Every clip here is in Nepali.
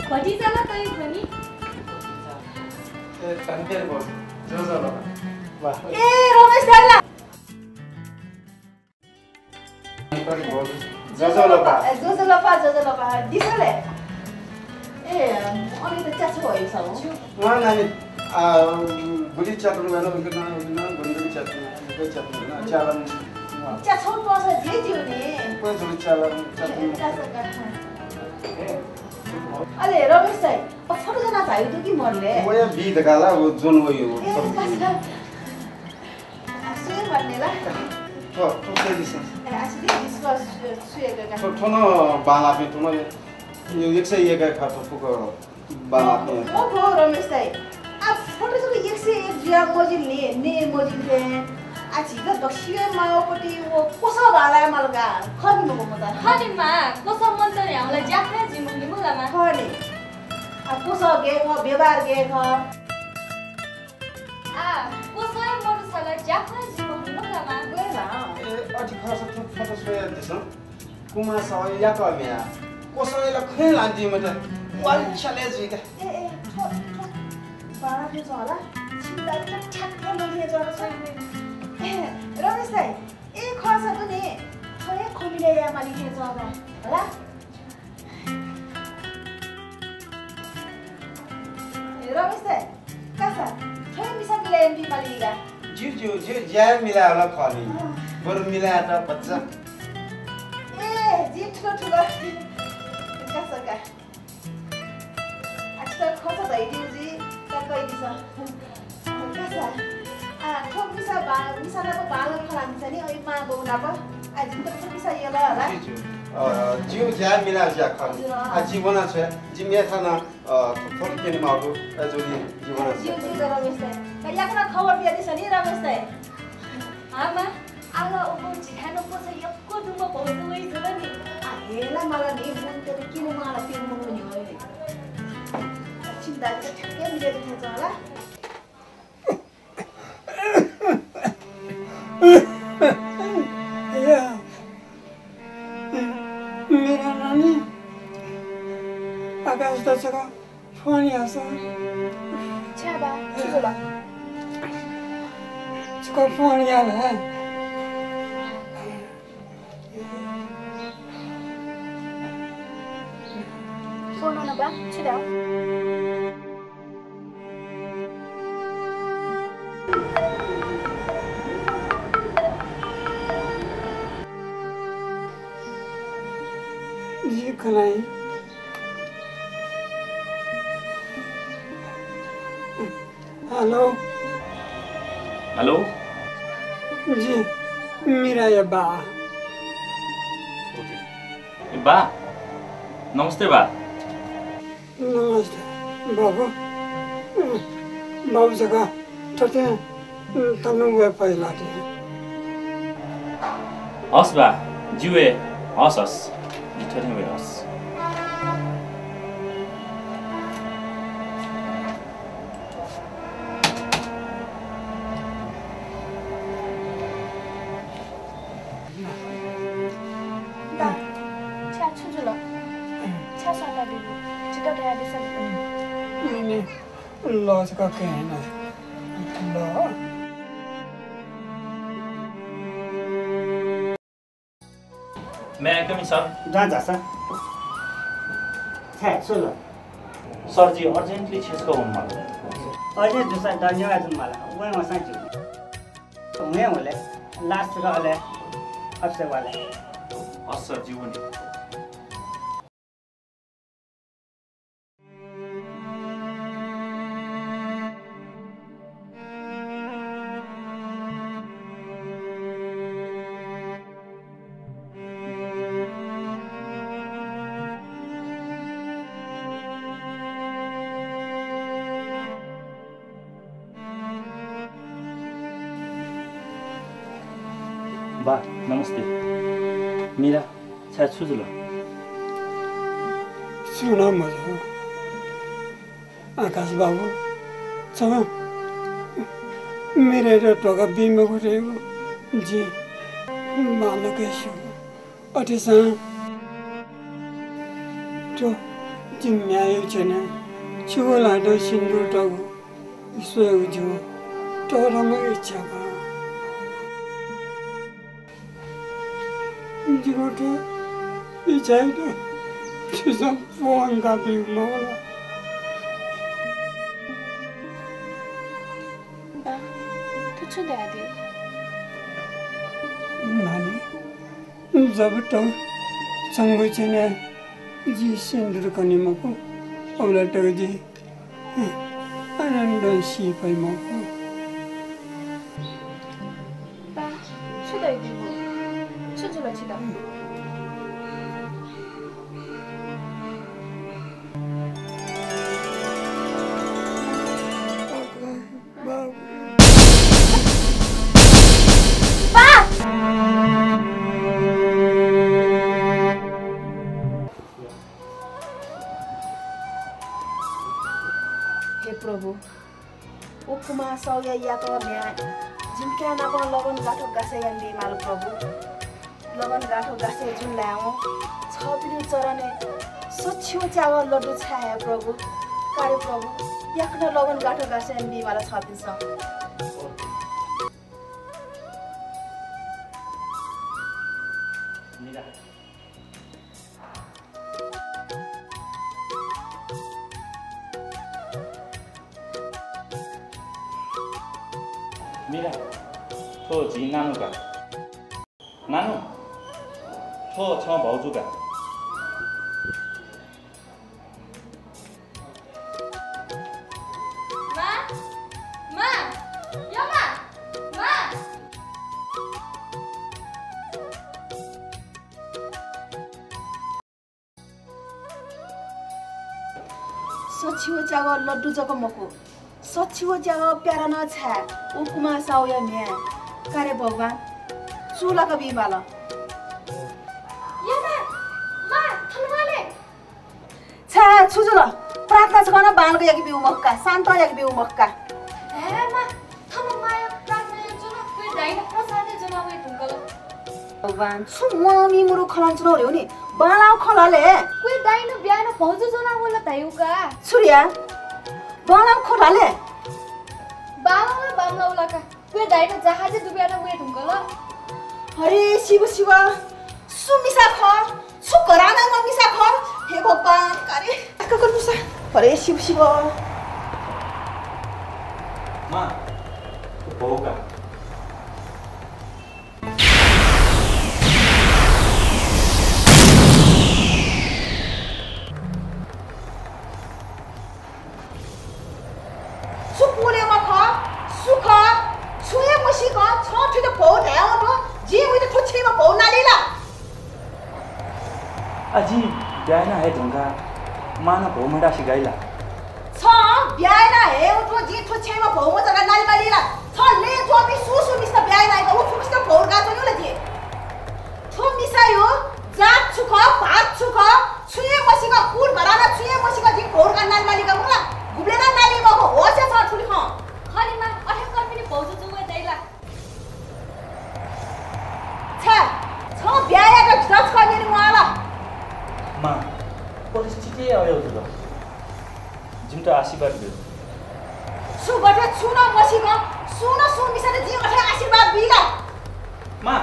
भतिजालाई तै भनी ए तन्तेर बोल जो ल वाह ए रमेश दाइला जोजोलपा दिसले ए अनि त चाछु भयो सब वहाँ नानी गुली चट्नु बेला गुली चट्नु चालन चाछु पर्छ जे जिउ नि गुली चालन अले रमेश दाइ फोटो जना चाहियो त कि मरले ओया बी दगाला वो जोन वो यो सुए भन्ने ला तो चाहिँ दिस actually discuss सुएका ठोनो बाला पे ठोनो यो 101 का खातो फुको बाला पे ओ हो रमेश दाइ आ फोटो चाहिँ 101 जिया मोजिल ने मोजिल ले आ छिगा दक्षिण माओपटी वो कोसा बाला मलगा खनि मको मता खनि मा कोसा मन्तरे हामीलाई ज्याफ्रा जिमुले मुलामा खनि आ कोसा गे ख व्यवहार गे ख आ कोसा मरुसला ज्याफ्रा जिमुले मुलामा गएला अझ खास फोटो सोया दिस कुमा सय या क मेया कोसैले खै लान्दी मते वाल चले जिका ए बाला के होला छिदा ठ्याक्क लगे जरा छैन रमेश दाइ ए खर्च पनि थोरै खमिले या माली के जरा होला रमेश दाइ कसा थोरै मिसा मिले एमपी मालीगा जिउ ज्या मिला होला खनि बरु मिला त बच्चा ए जी ठुलो कसा का अच्छा खर्च भइदियो जी कतै दिस कसा आ ठोक मिसा मिसाको बालन खलान्छ नि ओइ मा बौना प आ जिन त मिसा यला होला जिउ ज्या मिला ज्या खनि आ जीवन छ जिमे थाना थोर केनी मागु जोली जीवन छ जी रमेश दाइ कहियाको खबर दिया दिस नि रमेश दाइ आमा आला ओबो जिखानो पोछ यक्को दुमो पहुँच गई छ नि आ हेला मलाई नि मन त किन मलाई त्यो मङो नि हो नि चिन्ता त ठ्याक्कै मिलेको थिएछ होला मेरा नानी आकाश दशक फोन यास छाबा छिगोला इसको फोन याद है फोन न बा छिदाउ जी खलाई हेलो हेलो जी मेरा ये बा बा नमस्ते बा नमस्ते बाबू बाबू जगह ठटे तनु वे पहिला थिए हस् बा जिवे हस् जिठरी वे हस् लॉज का कहना लॉ मैं कमी सर जहाँ जा सर छे सुलो सर जी अर्जेंटली छेसको हुन मलाई अझै दुसरा धन्यवाद मलाई वही मसा जी मैं बोले लास्ट का वाले अब से वाले हस् सर जी पनि बा नमस्ते मीरा छा छुजुलो सुना मजा आकाश बाबू छ मेरे टोका बिमा गुरेको जी बालकै छु अठेसा तो 증명이 전에 죽을라도 신도라고 있어야죠. 저런 이차가 이제부터 이 자리도 세상 보안갑이 먹어라. बा तो छु दे दियो नानी जब तो संग चने जी सिंदूर कनी मको औला टग जी आनंद सी पै मको बा छु दे दियो छु जुल छिदा प्रभु उपमा सौया याको म्या जिनका नापन लगन गाठो गासे यान्दी माल प्रभु लगन गाठो गासे जुन ल्याओ छ पिनु चरने सच्चियो चावा लड्डु छाया प्रभु कार्य प्रभु याकन लगन गाठो गासे यान्दी माल छ पिन्छ Mira, to ji nanu ka. Nanu, to chong bao zu ka. Ma, yo ma. सच्चियो चावा लड्डु जको मको सच्चियो चावा प्यारा न छा उपमा सौया म्या कार्य भगवान चुला का बिमाल यो ma, थनवाले छा छुजुल प्रार्थना गर्न बालको याकी बिउ मक्का शान्त याकी बिउ मक्का ए ma, थन माया प्रार्थना जुन कोइ दाइना प्रसादे जनावे तुंगल भगवान छु ममी मुरु खलन चुनो रे नि बालाउ खलाले कोइ दाइना ब्याना भौजु जनावला तायुका छुरिया बालाउ खलाले बालाला बामलाउलाका कोइ दाइना जहाजे दुब्याना वे तुंगल हरे शिव शिव सुमिसा ख सुकराना ममिसा ख हे भगवान कारे काको मुसा हरे Shiv Shiv Ma, bau ka. सुपुले मा ख सुख छुए मसी ख छ ठिक भौ ध्याउ न जे उइले ठुछेमा भौ नालीला Aji, biaya na hai dongka. Mana bau menda si gaila. छ ब्याएना हे उठो जे ठुछेमा भौ म जगा नाली बालीला छ ले जो बि सुसु मिस्ता ब्याएना हे उ फुक्स्ता भौ गा जनु लथे थो मिसायो जात छुख भात छुख छुए मसी ख कुल भराना छुए मसी ख जे भौ गा नाली बालीका मुला गुब्लेना नाली म होसे छ ठुली ख खलीमा अठे कर्मिनी भौजु जुवे दैला छ ब्याएका जज गर्ने मलाई Ma, परिस्थिति आयो तुला. जिमटा आशीर्वाद दियो. सुबट छुन मसी ख सुन सुन मिसाले जे अठे आशीर्वाद बिला Ma.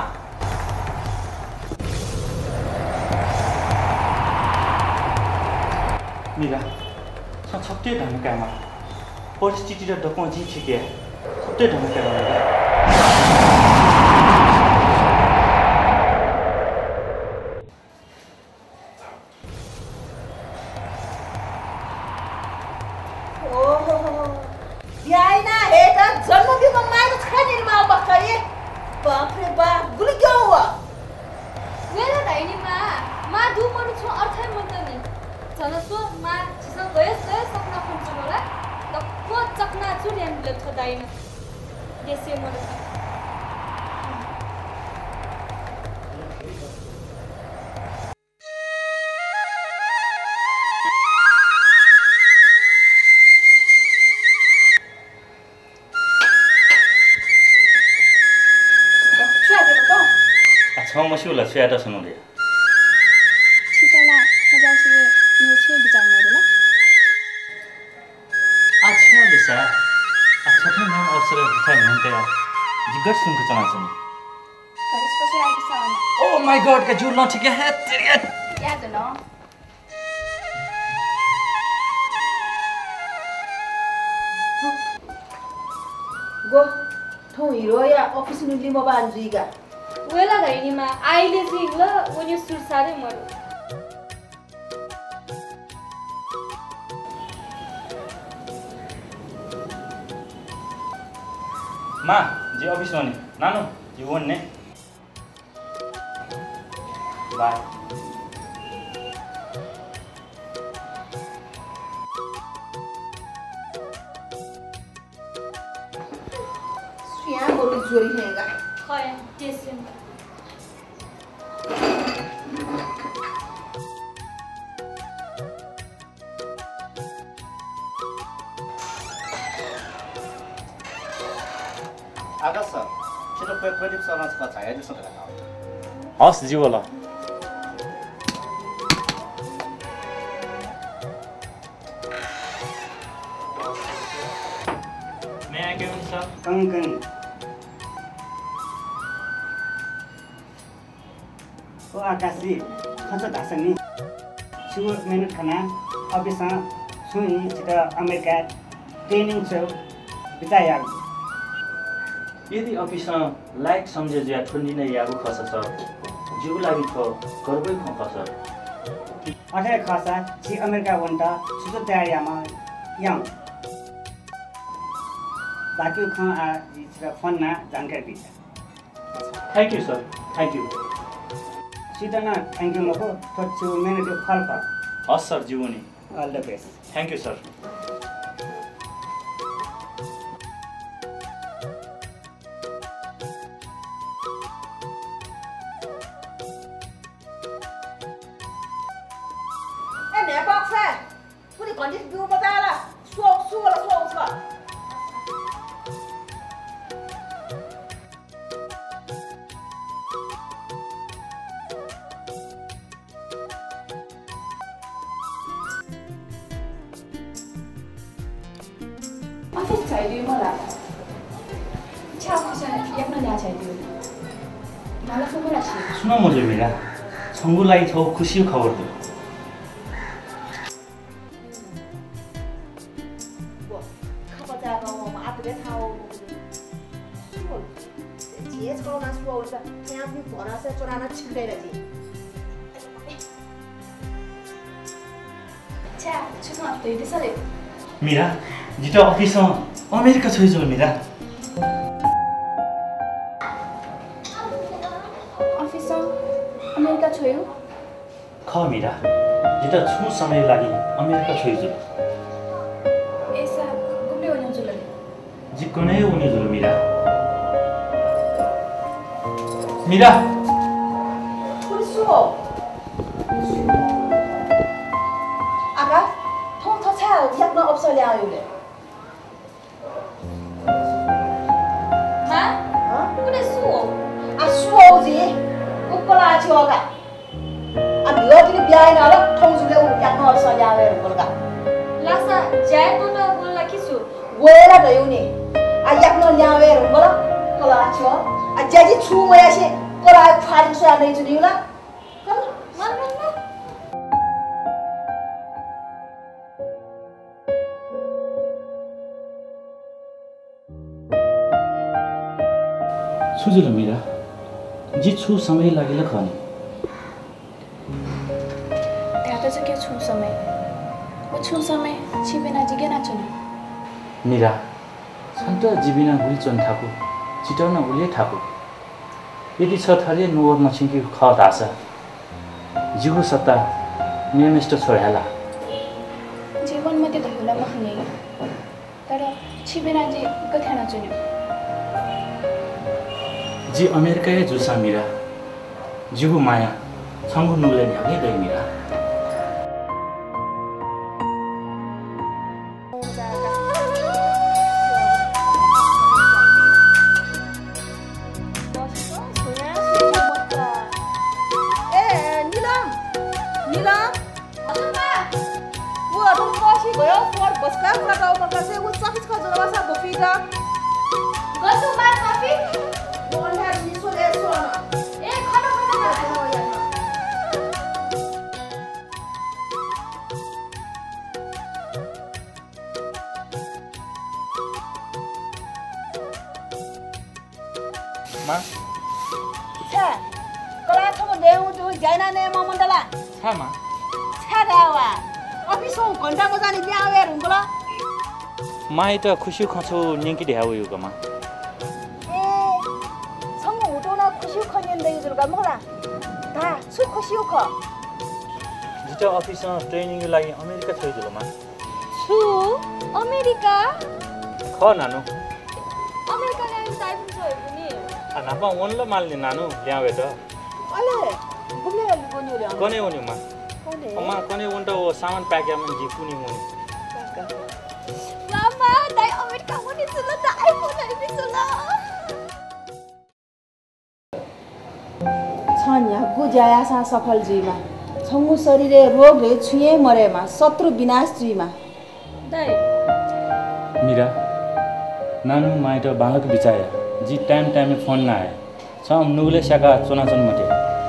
Mira, सबते ढंकामा. परिस्थिति र डको जी छिके. सबते ढंकामा. ब्याएना हे त जन्म बिमा माइज खाने मा बक्कै बाप रे बाप गुली क्यों हुआ वेला दाइनीमा मा दु मरु छु अर्थै मन्तनी जनसो मा छिसा गयस सपना फुन्छ होला त को चकना चुर्यान लेख दाइन देसे मरु छ मसिउला छ्याटा सुनाउले. छिटला खजासिले मेरो छे विचार मरे सा छठे नाम अवसर बिठाइ हुनुहुन्थ्यो जिगट सुनको चमाचनी ओ माय गॉड का जुल न ठीक है तेरी याद न गो थौ हिरो या अफिस नुली म बान्जुइगा वेला दैनीमा आइले चाहिँ ल उनी सुरसारे मरो मा जी अफिस होने नानु जी वन ने बाय सुया बोली जोरी हैगा खय त्यसै आकाश सर छिटो प्रदीप सरको छाया जस्तो राख्नु हस् जी होला मैं आके हूं सर कंकन ओ आकाशी खच धासनी छु मिनट खाना अफिसमा सुई छिटो अमेरिका ट्रेनिङ छ बिताया यदि अफिसमा लाइक सम्झे ज्या ठुन्डी नै यागु खस छ जिउ लागि छ गर्बै खस अठे खसा छि अमेरिका वन्टा छिटो तयारीमा याम बाकी ख आ छिटो फोनमा जानकारी दिन्छ thank you sir thank you सीधा न थ्याङ्क यू मको छु मिनट फल पर हस् सर जीवनी all the best thank you sir office चाहिदियो मलाई इच्छा अफिस याक्न ल्या चाहिदियो मलाई फोन राख्छु सुन मोले मेरा छंगुलाई छौ खुसी खबर दो खबर जागा म आतले थाओ जेस कोना सुओ त यहाँ पनि भनासे चोराना छिक्दैन जी छ्या छुमा त त्यसले मेरा जितो अफिस अमेरिका छोइजो मेरा अफिस अमेरिका छोयो ख मेरा जितो छु समय लागि अमेरिका छोइजो एसा कुनै हो जुले जी कुनै उनी जुल मेरा मेरा पुलिसो आका थों थछा याक्न अवसर ल्यायोले कुनै सुओ सुओजी उक्कला छिओका भिडियोले बिहान होला ठौजुले याक्न अवसर ल्यायो बोलका लासा ज्याय त बोल्ला कि छु वेला गयो नि याक्न ल्यायो बोल कला छिओ ज्याजी छु मयासे कोरा फारिङ सया नै जुनिउला मन सुजुल मेरा जी छु समय लागि ल खनी त्यात चाहिँ के छु समय वो छु समय छिबेना जिगेना छु मेरा सन्त जीविना गुल चन ठाकु चिटाउन उले ठाकु यदि छ थरे नोर नछिंकी ख दासा जीव सत्ता नियमिष्ट छोयाला जीवन मध्ये धुला महने तर छिबेना जी कथाना चुन्यो जी अमेरिका जुसा मेरा जीव माया छंगु नुले न्यागे गई मेरा ए निलम निलम हजुरमा वो goyo for boska pura ka ma kase wo safis ka jora sa gofiga Gosu ma coffee? bonda ni so le so na ए खाना बना हो या मा छा कला छ ले उ जो जाइना ने म मण्डला छ मा छा दावा अफिस हो घण्टा बजानी बिहा आवे रुंगला माइ त खुसी खछु निकी ढ्याउ यो गमा ए सँग उठोला खुसी खन्यन दे जुलगा मला दा सु खुसी ख जितो अफिसमा ट्रेनिङको लागि अमेरिका छ जुलमा छु अमेरिका ख नानु अमेरिका ल्याउनु टाइम छ पनि नापा वनलो माल्ने नानु ल्यावे त अले बुले लुगोनी रे कने हुने मा कोने अम्मा कने वन्ट ओ सामान प्याकेमा जी कुनी मुनि मामा दाइ अमेरिका पनि छ ल त आइफोन पनि छ ल छन् या गुजाया सा सफल जीमा छंगु शरीरे रोग रे छुए मरेमा शत्रु विनाश जीमा दाइ मिरा नानु माइट बालक बिचाया जी टाइम में फोन ना आए छम नुगले शाका चोनाचन मटे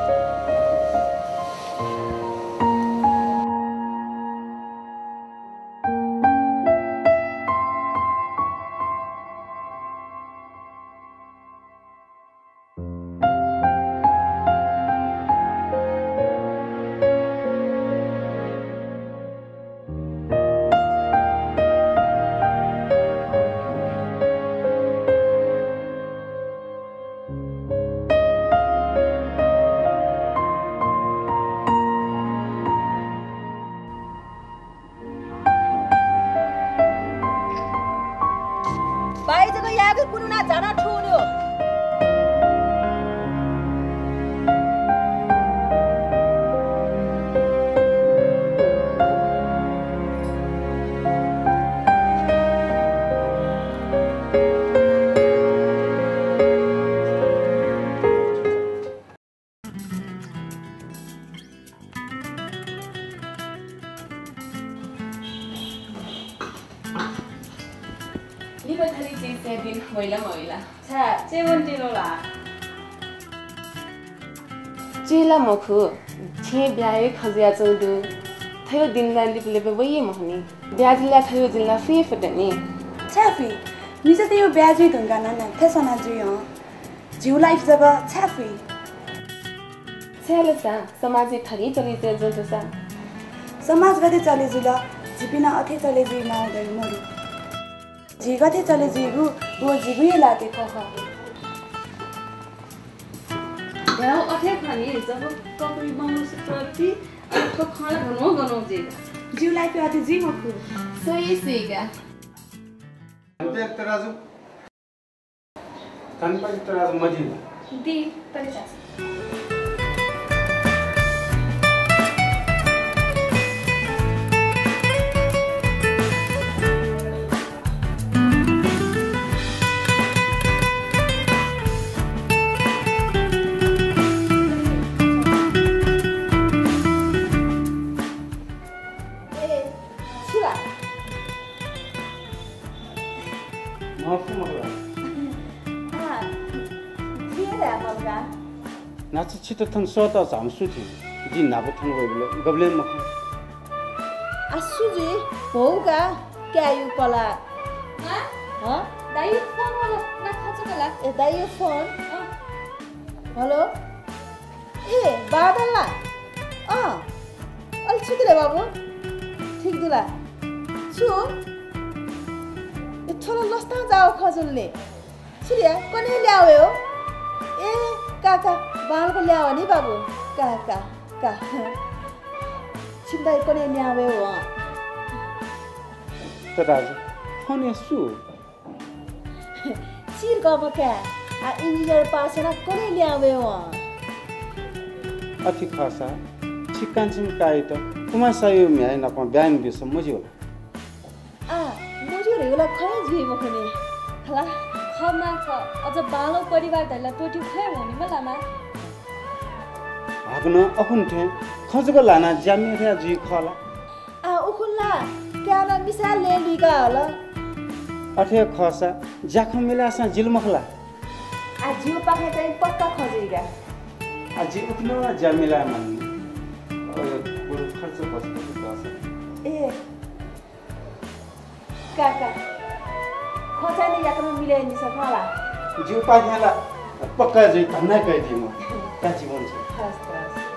बाई जगह यागे कुनु ना जाना ठोन्यो लिबथली चीज से दिन मैला छा चेवन दिनोला चेला मखु छे ब्याए खजिया चौदु थयो दिनला लिपलेबे वही महनी ब्याजला थयो जिल्ला फे फटनी छाफी निजे त्यो ब्याजै ढंगा ना थसना जुयो जिउ लाइफ जब छाफी छेलसा समाजिक थरी चली ते जोसा समाज गते चले जुल जिपिना अथे चले जि माउदै मरु जी गते चले जिगु वो जिगु लाते खख Now, okay, honey, it's a couple of months प्रति आपको खाना गनो जेगा जिउ लाइफ अथे जि मखु सही सेगा देख तराजु कनपा तराजु मजी दी परिचास नाच छिटो थन सोता झामसु थि दिन नाबो थन गबले मख असुजी होगा क्या यु कला ह दाइ फोन वाला ना खचकला ए दाइ फोन हेलो ए बादलला अल छिटले बाबु ठीक दिला छु ए छोरा लस्ता जाओ खजुलले छिरिया कने ल्यावे हो ए काका बालको ल्याओ नि बाबु काका का छिन्दाइ कने ल्यावे हो तराजु फोन यसु चिर गबका आ इंजीनियर पास ना कने ल्यावे हो अति खासा छिकान छिम काइ त कुमा सायो म्याइ न प ब्यान बिस मजियो आ मोजो रेला खै जुइ मखने हला खमा छ अझ बालो परिवार धैला टोटी खै हुने मलामा भाग्न अखुन थे खजको लाना ज्यामे रे जुइ खला आ उखुल्ला क्याना बिसा ले लिगा होला अठे खसा जाखो मिलासा जिलमखला आजियो पाखे चाहिँ पक्का खजेगा अझै उठ्नु जमिला मन बरु खर्च बस्छ ए काका खजाने यात्रा मिले नि सकला जिउ पाखेला पक्का जै धन्ना गइदिए म काची भन्छ हस्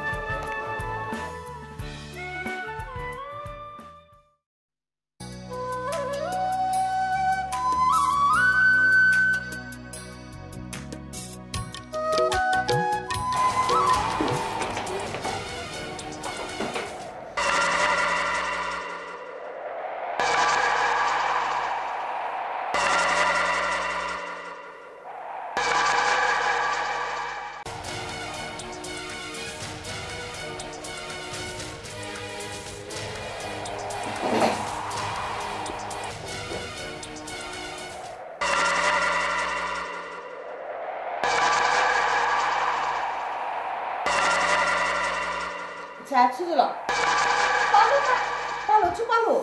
자, 추들어. 빨로, 추빨로.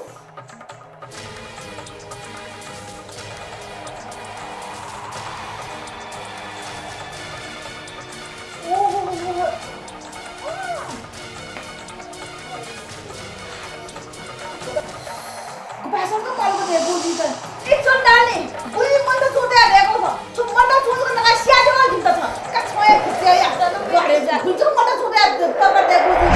Pasal tu kalau dia budi kan, itu nali, budi mana tu dia bego tu, cuma mana tu kan nak siapa yang kita tu, kat saya kerja ya, kerja, cuma mana tu dia tempat dia budi.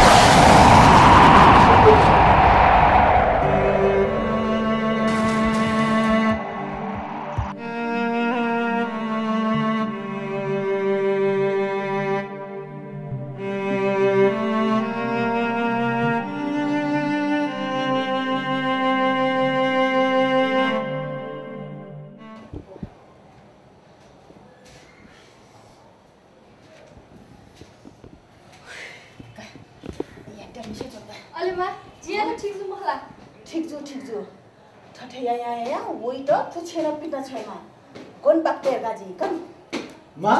ठिक छु ठठैया या वही त पुछेर पिट्न छैन कोन बाक्तेर गाजी कम मा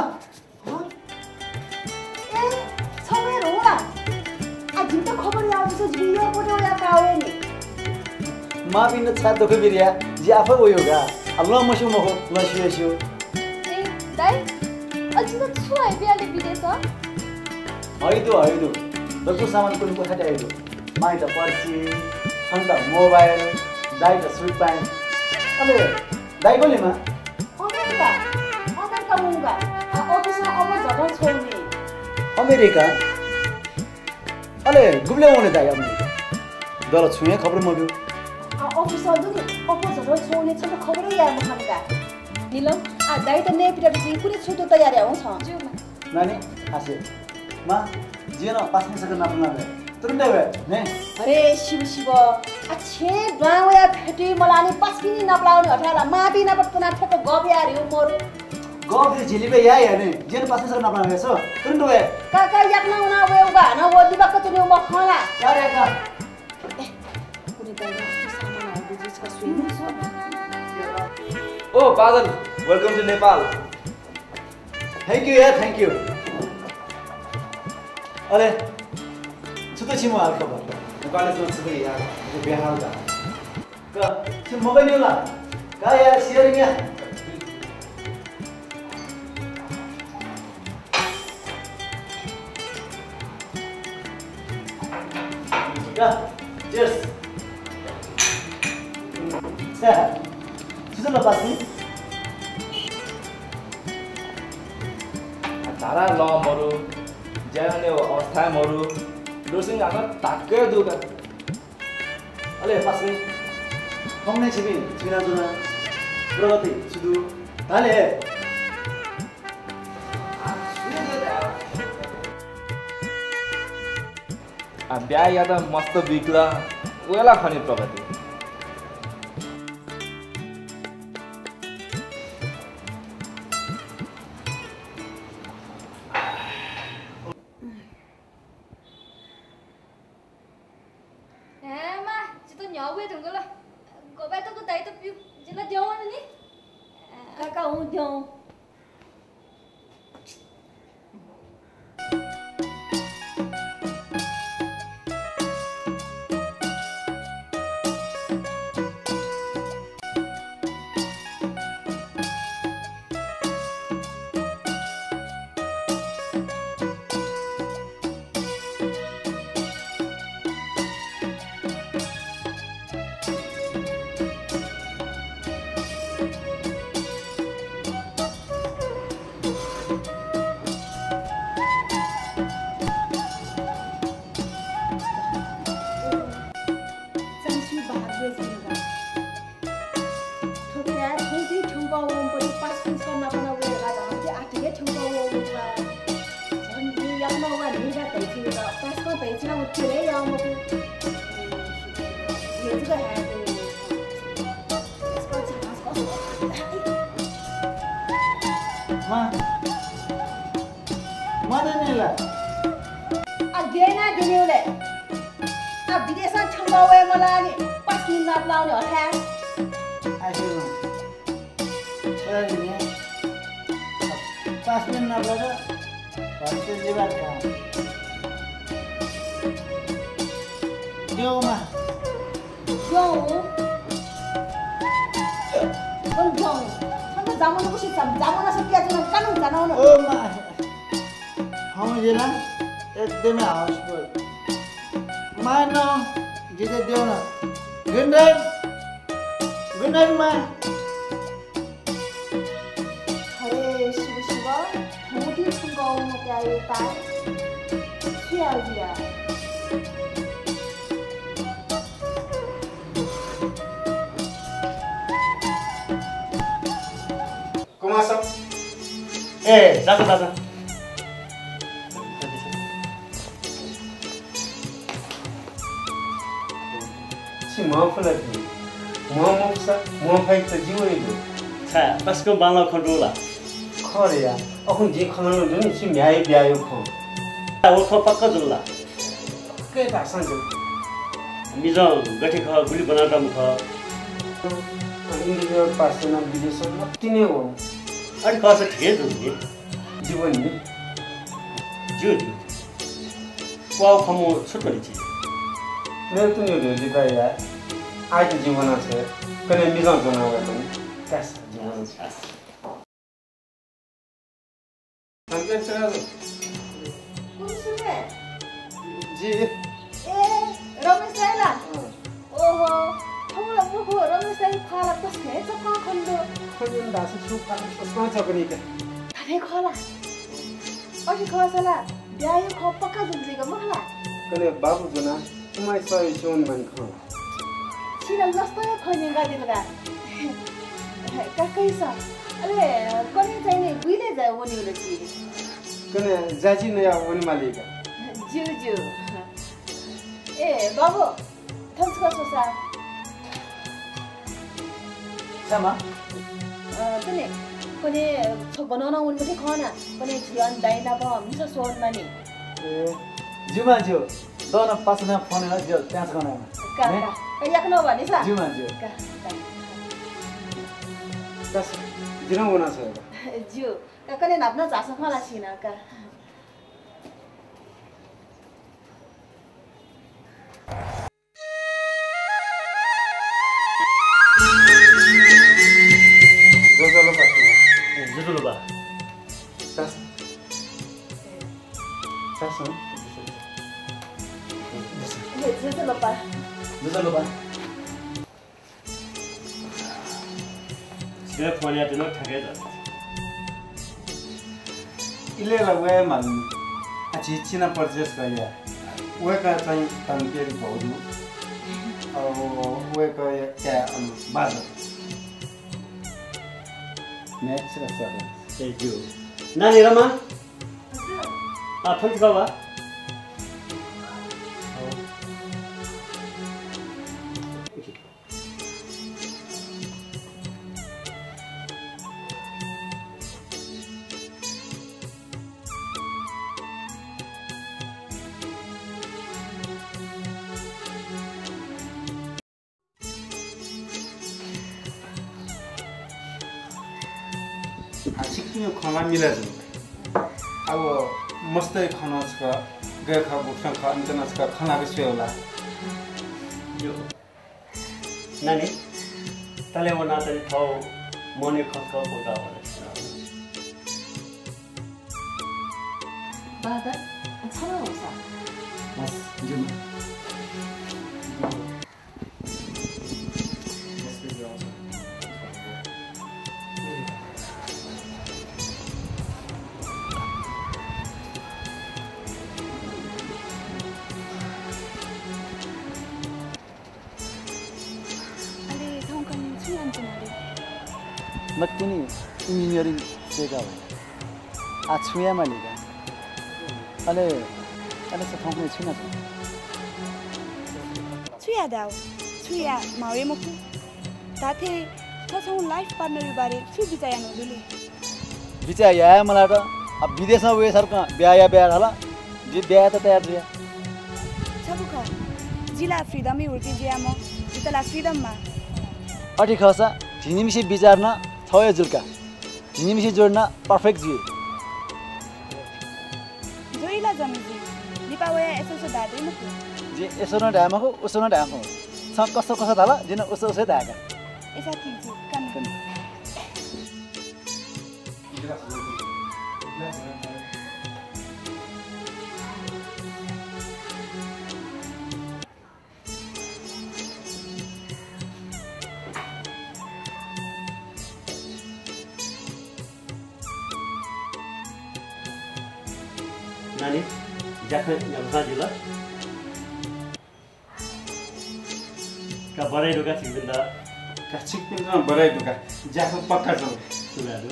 ए समय रोला आज त खबर आउँछ जियो पऱ्यो या कावे नि मा बिन छ दुख बिरिया जे आफै वयोगा अल्लाह मसु महो लसियो ए दाइ अझै त छु है बियाले विदेश हैदो दक्कु सामान कुन को खाटा हैदो माइ त पर्सी अन्त मोबाइल दाइ त स्विट प्यान्ट अबे दाइ बोले मा अमेरिका मुंगा अफिसमा अब झगडा छोड्ने अमेरिका अले गुब्ले हुने दाइ अमेरिका दर छुए खबर मग्यो अफिसमा दुनी अब झगडा छोड्ने छ त खबरै या मखनका निलम दाइ त ने पिटापछि कुनै छुटो तयारी आउँछ ज्यूमा नानी आसे मा जेन पास्ने सके नाप्न तुरन्त वे ने अरे शिव अच्छे गाउँया फेटी मलानी पास्किनी नपलाउने हटाला मापी नपतना ठेको गब्या रे मोर गब्या झिलिबे या ने जेन पास्ने सके नाप्न वेसो तुरन्त वे काका याक्ना उना वेउगा न वो दिबा कतो ने म खाना यार का कुनी दाइले सामान आउँदै छ सुइनु ओ बादल welcome to Nepal thank you यार थ्यांक यू अरे छुतो छिमो हाल खबर नेपाली सोच छुतो यार जो बिहार दा का छ मकै नि होला का यार शेयरिङ या का cheers सा छुतो ल पास्नी तारा लमहरु ज्याने अवस्थामहरु दोसिङ आमा ताक्कै दुगा अले पास्नी हमने छिबी छिना जुना प्रगति सुदु ताले ब्या या त मस्त बिक्ला वेला खनि प्रगति काका हूँ जाऊँ 지금가. 그냥 공기 정보원 버리 빠스서 나보나 왜가 나한테 아트게 정보원과 전기 양모가 내가 대지가 빠스서 대지가 어떻게 양모 예지가 해야 돼. 마 마다니라 Agena dinule. A bidesan chumbawe malani. Pasti nat launi otha. आइसु सरी ने 5 मिनट नभएर भन्छ जीवन का देउमा Go. Kon go. Sama zaman ko si sam. Zaman na sa tiya tunan kanong tanaw na. ओ मा हम जिला एकदमै हाउसफुल मानो जिते देऊ न गुड नाइट मा Hare Shiva Shiva. Modi chumbawe mo kya ye tai. Kiya dia. Kumar ए जान्छ दादा सी मफलती मफसा मफाइ त जिवैदो छा बसको बाला खडोला खरेया अखुन जे खमन जुन सी म्याइ ब्यायो ख ओ ख पक्का जुल्ला के भाषण जो मिजो गठी ख गुली बनाटा मुख इंडिविजुअल पर्सन विदेश मति नै हो अरे कस ठिकै जुल्ली जीवन नि जु जु वाउ खमो छुटली छि मेरो त नि भेली त या आज जीवन छ कने मिजन जनावा पनि कास जीवन छ हमके चला Kunsune. जी Ramesh Saila. Oho. Thongla muko Ramesh Saila khala tasne chakka khando. खोजन दास छु खान उसमा छ पनि के Thare khala. Oshi khasala. Byayo khopaka junjega mahla. कने बाबु जना कुमाई सय जोन मन ख Sila lasto ya khonenga dilga. Kakaisa. Ale kone chaine guile ja woni ulati. कने जाजी नया वन मालिका Juju. Babu. Thanska sosa. sama Tune. Kone banana un mati khana. Kone jian daina ba misa sor mani. ए जुमा जो दोन पासना फोन न जो त्यहाँ गना Ka. Kayak no ba nisa? जुमा जो Ka. कस जिना वना छ Ju. Kakane napna jasa khala china ka. जो जलो पासना जुजुलो बा कस कस Juju lupa. जो जलो पा सिले फोन या दिनो ठगे जा इले ला वे मान अछि चिना परचेस गया वे का चाहिँ तनके भौदु वे का क्या बाजा नेक्स्ट रस्ता ए जु नानी रमा आ थन्क बा सिक्किम खाना मिला जो अब मस्तै खाना छ गए खा बुक्सन खा अंतना छ खाना के सेवला यो नानी तले वो ना तले थाओ मोने खस्का बोगा होला Bada. Chana osa. बस जुमा म कुनै इन्जिनियरिङ सेगा हो आ छुया मालिका अले अले से ठाउँमा छिन छ छुया दाउ छुया मावे मकु ताथे छौ लाइफ पार्टनर बारे छु बिचाया नदुले बिचा या मलाई त अब विदेशमा उयो सरका बिहा होला जे बिहा त तयार छ छबुख जिला फ्रीडम उर्की जिया म जितला फ्रीडम मा अठी खसा झिनिमिसी विचार्न थयो जुल्का झिनिमिसी जोड्न पर्फेक्ट जी जोइला जमिजी निपावया यसो दादै मकु जे यसो न ढामको उसो न ढामको स कस्तो थाला जिन उसो ढाका एसा किन्छु कन नानी जाखा यमसा जिल्ला का बराई दुका छिक्दिन का छिक्दिन बराई दुका जाखा पक्का छ सुनादो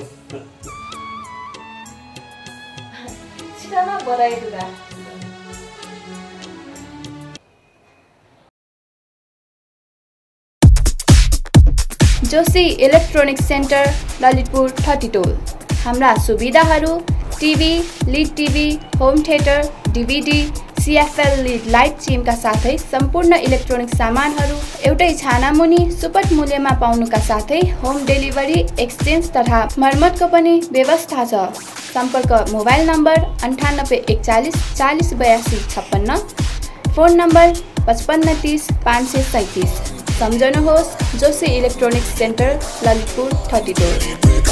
छिटो बराई दुका जोशी इलेक्ट्रोनिक्स सेन्टर ललितपुर 32 हाम्रा सुविधाहरू TV LED TV home theatre DVD CFL LED light चिमका साथै सम्पूर्ण इलेक्ट्रोनिक सामानहरू एउटै छानामुनि सुपथ मूल्यमा पाउनुका साथै होम डेलिभरी एक्सचेन्ज तथा मर्मतको पनि व्यवस्था छ सम्पर्क मोबाइल नम्बर 9841 40 82 56 फोन नम्बर 5530 537 सम्झनुहोस् Joshi electronics centre Lalitpur 32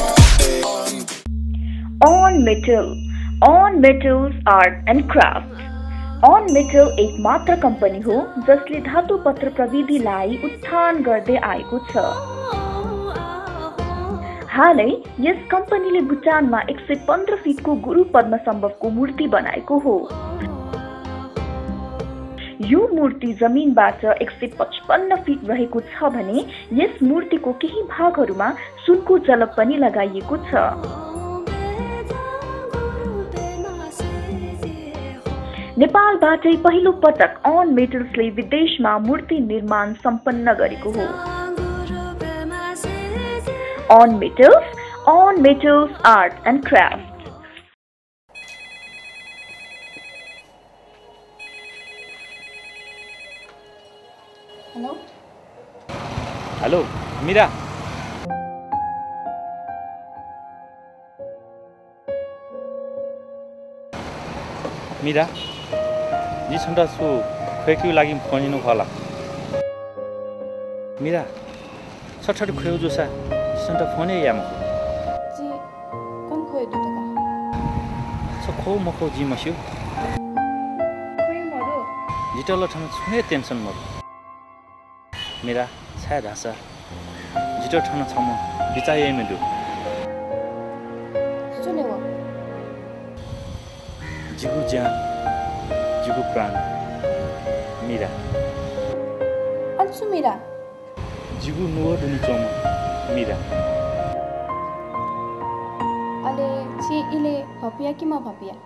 On Metals Art and Craft On Metal एक मात्र कम्पनी हो जसले धातु पत्र प्रविधिलाई उत्थान गर्दै आएको छ हालै यस कम्पनीले भुटानमा 115 फिटको गुरु पद्मसम्भवको मूर्ति बनाएको हो यो मूर्ति जमिनबाट 155 फिट रहेको छ भने यस मूर्तिको केही भागहरूमा सुनको जलप पनि लगाइएको छ नेपालबाटै पहिलो पटक अन मेटल्सले विदेशमा मूर्ति निर्माण सम्पन्न गरेको हो on metals art and craft hello Meera Meera ji छन्दा सु खोइक्यु लागि फोनिनु होला मीरा छटछट खोयो जोसा छन्दा फोनै याम जी कम खोयो दुटका छ खो मखो जी मस्यो खोयो मरो जिटल ठन छुने टेन्सन मरो मीरा छाया धासा जिटो ठन छम बिचाए मेदु सुनेवा जिगु जान जिगु प्राण मीरा अन्सु मीरा जिगु नुव दुनु चम मीरा अले छि इले भपिया कि म भपिया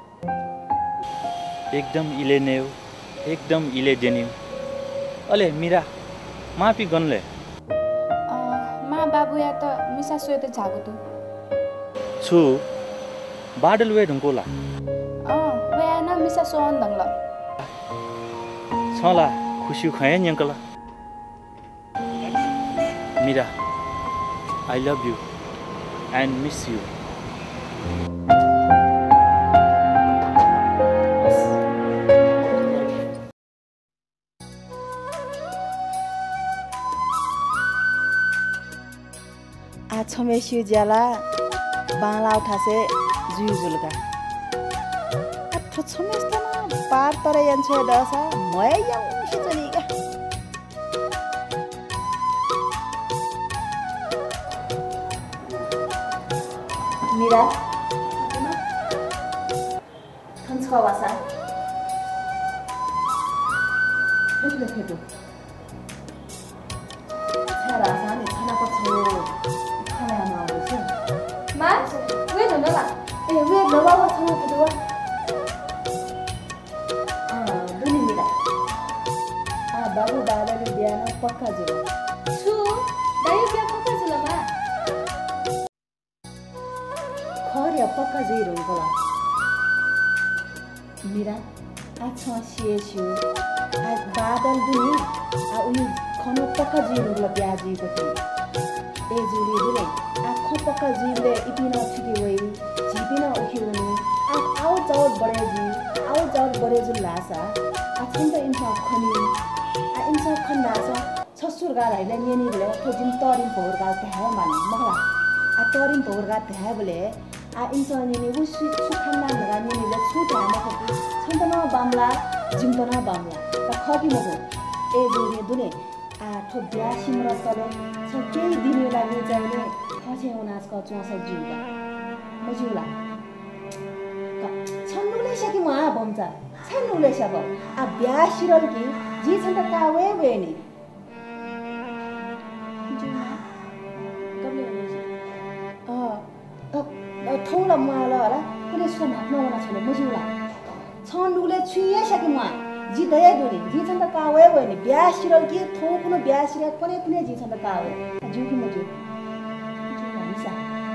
एकदम इले नेउ एकदम इले देनिउ अले मीरा मापी गनले मा बाबु या त मिसा सोय त झागु त छु बाडल वे ढुंकोला वे न मिसा सोन दंगला छला खुशी खय न्यंकला Meera I love you and miss you छमेसियो ज्याला बाला उठासे जुइ जुलका अथो छमेस्तना पार तर यान्छे दसा मय याउ सिचनीका मीरा थन्सका वासा फेदु छरा सानी छना पछो पक्का जुई रुंगला मिरा आ छसिए छु आ बादल दुनी आ उनी खनो पक्का जुई रुंगला ब्याजी गते ए जुली दुले आ खो पक्का जुईले इपिना छिके वई जिपिना उखिउनी आ आउ जाउ बडे जु लासा आ छन्त इन्सा खनी आ इन्सा खन्दासा छसुर गाराइले नेनीले थोजिन तरिम भोरगा तहे मान मगला आ तरिम भोरगा तहे बले आ इन्सा नेनी उसु सुखन्ना नगा नेनीले छुटा मखु छन्तना बामला जिमतना बामला त खकी मगु ए जुनी दुने आ थो ब्या सिमरा तले सबै दिने लागि जाने खसे उनास क चोसा जिउगा मजुला छन्नुले सकी मा बमचा छन्नुले सब आ ब्या सिरल की जी छन्त कावे वेनी थौला माला कुनै सुन हाप्न वाला छैन मजुला छन्नुले छुइए सकी मा जी दया दोनी जी छन्त कावे वेनी ब्या सिरल की थौ कुनो ब्या सिरल कुनै जी छन्त कावे जु की मजु भन्छ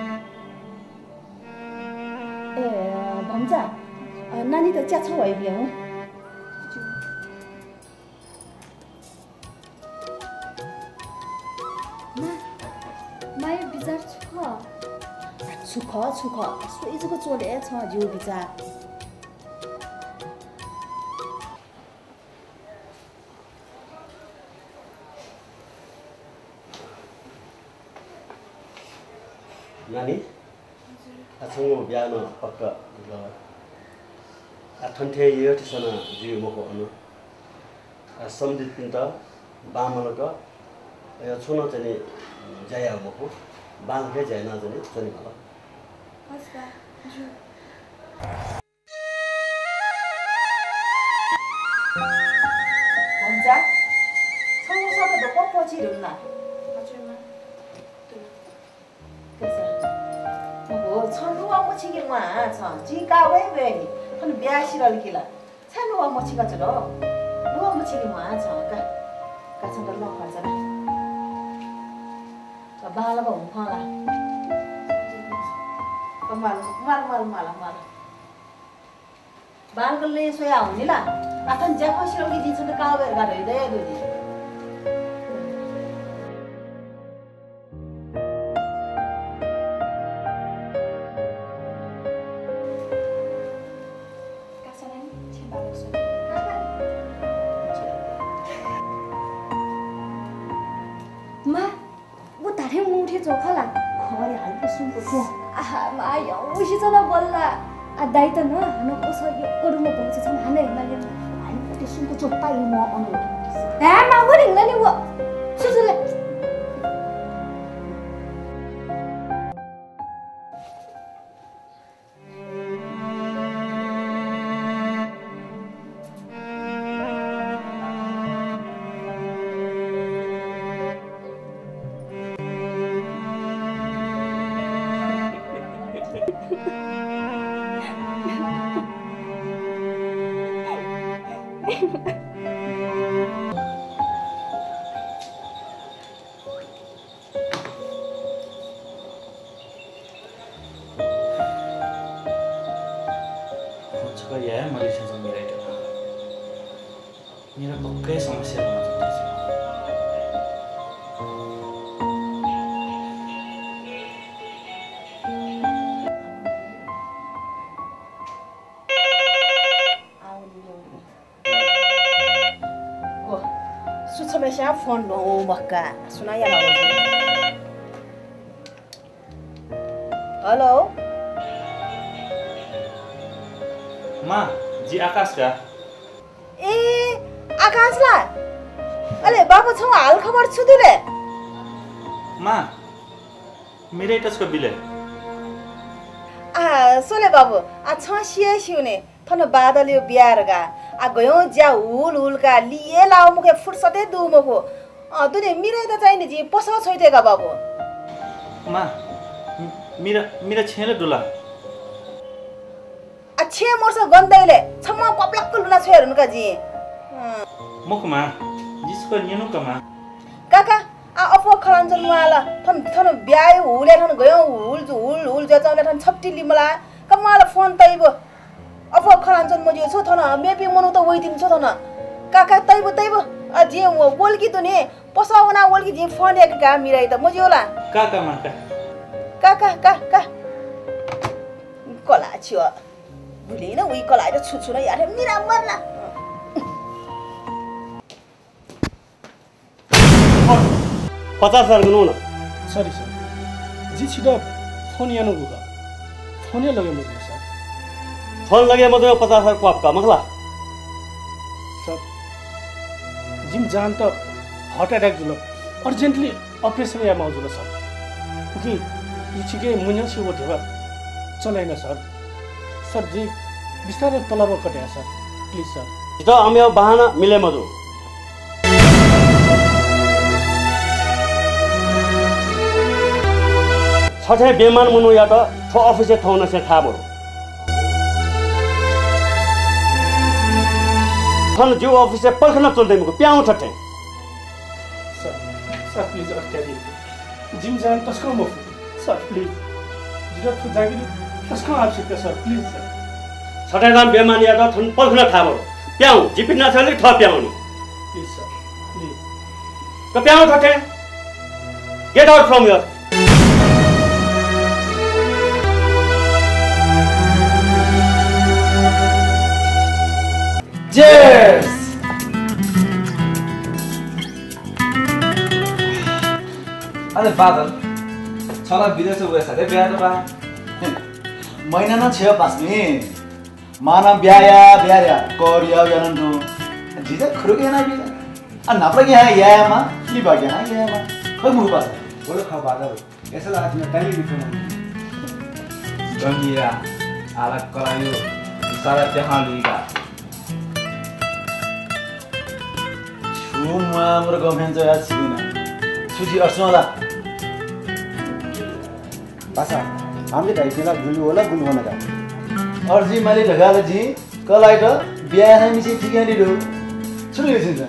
ए भन्छ नानी त च्याछो भइ बिया हो माया बिजार सुख सोइजको चोले छ जिउ बिचार नानी आछंगो ब्यानो पक्का ल आठन्थे येठसना जिउ मको अनु सम्दित त बामलक या छुन चाहिँ जाया मको बाङके जायना चाहिँ चनि होला हस्बा जु हुन्छ छौ सबै त पछि रुन्ना हजुरमा हो छनुवा मछिके मा छ जिका वे बेनी थन ब्यासिरल किला छनुवा मछिका छ र नुवा मछिके मा छ का छ त ल खर्च न त बाला बम फला कमाल माल बालकले सोया हुने ला आथन ज्याखसिरल कि दिन्छ त कावेर गारे दे दुदी दाइ त न हानो कसो यो कोडुमो पहुँच छ हाने हिँड्ने हामी त्यो सुनको चोप्पा इ म अनुरोध ए मागु हिँड्ने नि वो सुसुले मेरा पक्कै समस्या हुन सुछमेशा फोन नो बक्का सुनाया ना हेलो माँ जी आकाश का ए आकाशला अले बाबु छौ हाल खबर छु दिले माँ मेरै टसको बिले सोले बाबु छ सिए सिउने थन बादलियो बियारगा गयो ज्या हुल हुलका लिए लाउ मुखे फुर्सदे दुमको दुने मिरै त चाहिने जी पसा छैटेगा बाबु माँ मेरा छेले डुला अच्छे मोर्स गन्दैले छम्मा पप्लक्क लुना छेरुनका जी मुखमा जिसको न्युनुकमा काका अफो खलाञ्जन वाला थन बियायो हुले थन गयो हुल ज जाउने थन छप्टी लिमला कमाल फोन तैबो अफ खलान्छन् मजे छ थन मेपी मनु त वइदिन छ थन काका तैबो जे वल्की त ने पसाउना वल्की जे फोन एक गा मिराइ त मजे होला काका माका का कला छियो भुलिन उही कला त छु न यार मिरा मर्ना 50,000 गुनो ना सॉरी सर जी छिटो फोन यानो गुगा फोन लगे मुझे सर फोन लगे मुझे 50,000 को आपका मखला सर जिम जान तो हार्ट अटैक जुलो अर्जेंटली ऑपरेशन या मौजूद सर कि ये छिके मुन्या छि वो देवा चलाइन सर जी बिस्तारै तलब कट्या सर प्लीज सर तो हम यो बहाना मिले मधु छठे बेमान मुनु या तो छो ऑफिस से थौन से था बरो थन जो ऑफिस से पलखना चलते मुको प्याउ ठटे सर प्लीज अटके जिम जान तस्को म सर प्लीज जिरा छु जागिरी तस्को आवश्यकता सर प्लीज सर छठे दाम बेमान या तो थन पलखना था बरो प्याउ जिपिन ना छले थ प्याउनी प्लीज सर प्लीज क प्याउ ठटे get out from here Cheers! अरे बादल छला विदेश गए साथै बिहा त बा महिना न छ पास्ने माना ब्याया कोरिया यानन्दु जिजा खरुके ना बिया आ नाप्रा के है यामा लिबा के है यामा खै मुरु पास बोलो खा बादल यसला आजमा टाइम दिनु गंगिया आला करायो सारा त्यहाँ लिगा मुर गभर्नमेन्ट या छिदिन सुजी अर्सोला पासा हामीले दाइला गुलु होला गुलु भनेका अर्जी माले ढगाल जी कलाई त बिहा नै मिसी ठिकै नि दो सुनि छिन्छ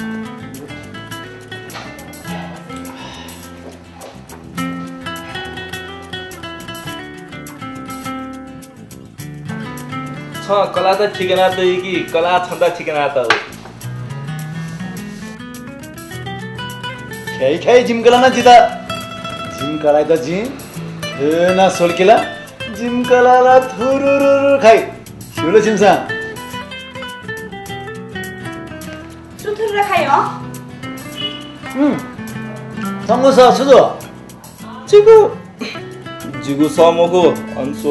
छ कला त ठिकेना त कि कला छन्दा ठिकेना त हो खै जिम कला ना जिता जिम कलाई त जिम ना सोलकिला जिम कला ला थुरुरु खाइ शिवले छिमसा सुथुर खायो संगोसा सुदो जिगु समोको अन्सो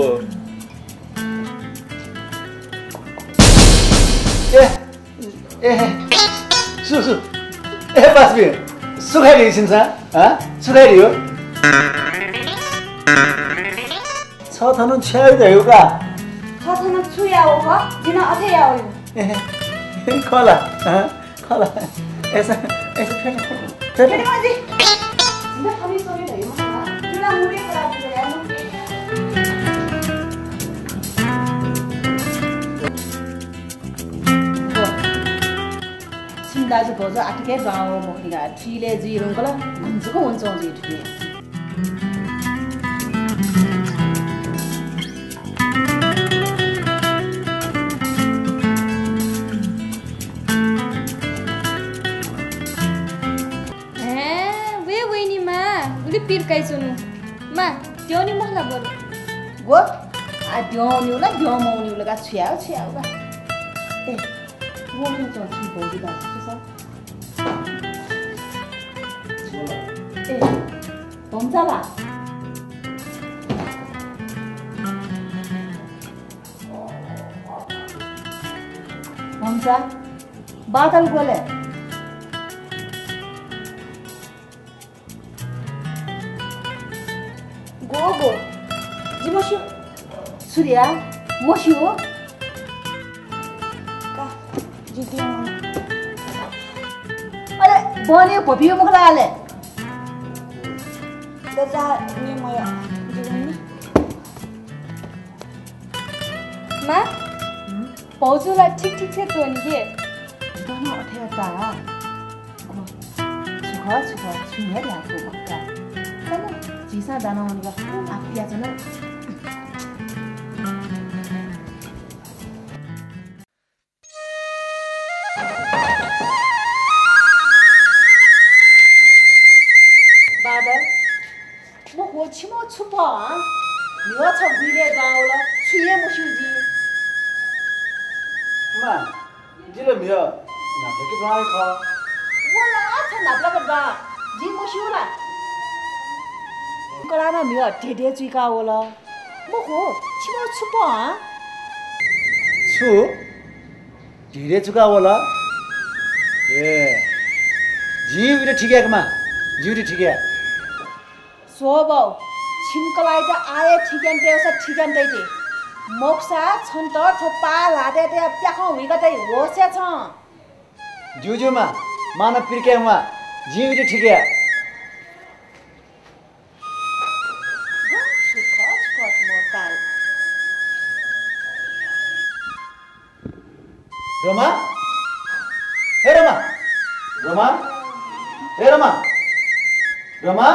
ए सु ए पासबी सुखाइदियो छिन्छ सुखाइदियो छ थनु छ्याउ दयो का छ थनु छुया हो जिना अथे या हो खला ऐसा फेट माजी जिना खमी सोले दयो जिना मुरे करा दिया दाजु भोज आटके गाउँ मोखिगा ठिले जिरुङ कला हुन्छको हुन्छ जी ठिले वे वइनी मा उले पिरकाइ सुनु मा त्योनी महला बरु गो आ द्योनी उला द्योमौनी उला का छ्याउ बा ए वो में तो ठीक बोली बात है सब ए 범자라 범자 बादल बोले गोगो जिमोशो सूर्या मोशियो अरे बने पपियो मुखलाले दजा नि मया मा पौजुला ठीक से जोनी के दोनो अथे ता छुखा छुने राको मक्का तने जिसा दाना उनका आपिया जन म हो छिमो छुप यो छ गुइले गाउँला छुए मुसुजी मा जिले मिया नापके बाय ख वला छ नापला बा जी मुसुला कराना मिया ढेढे जुइका होला म हो छिमो छुप छु ढिरे चुका होला ए जीव रे ठीक है कमा जीव रे ठीक है सोबौ छिमकलाई त आए ठिकान तेसा ठिकान दैते मोक्सा छन् त थोपा लादे ते प्याखौ हुइगतै होसे छ जुजुमा मानव पिरकेमा जीव रे ठीक है Roma? Hey Roma! Roma? Hey Roma! Roma?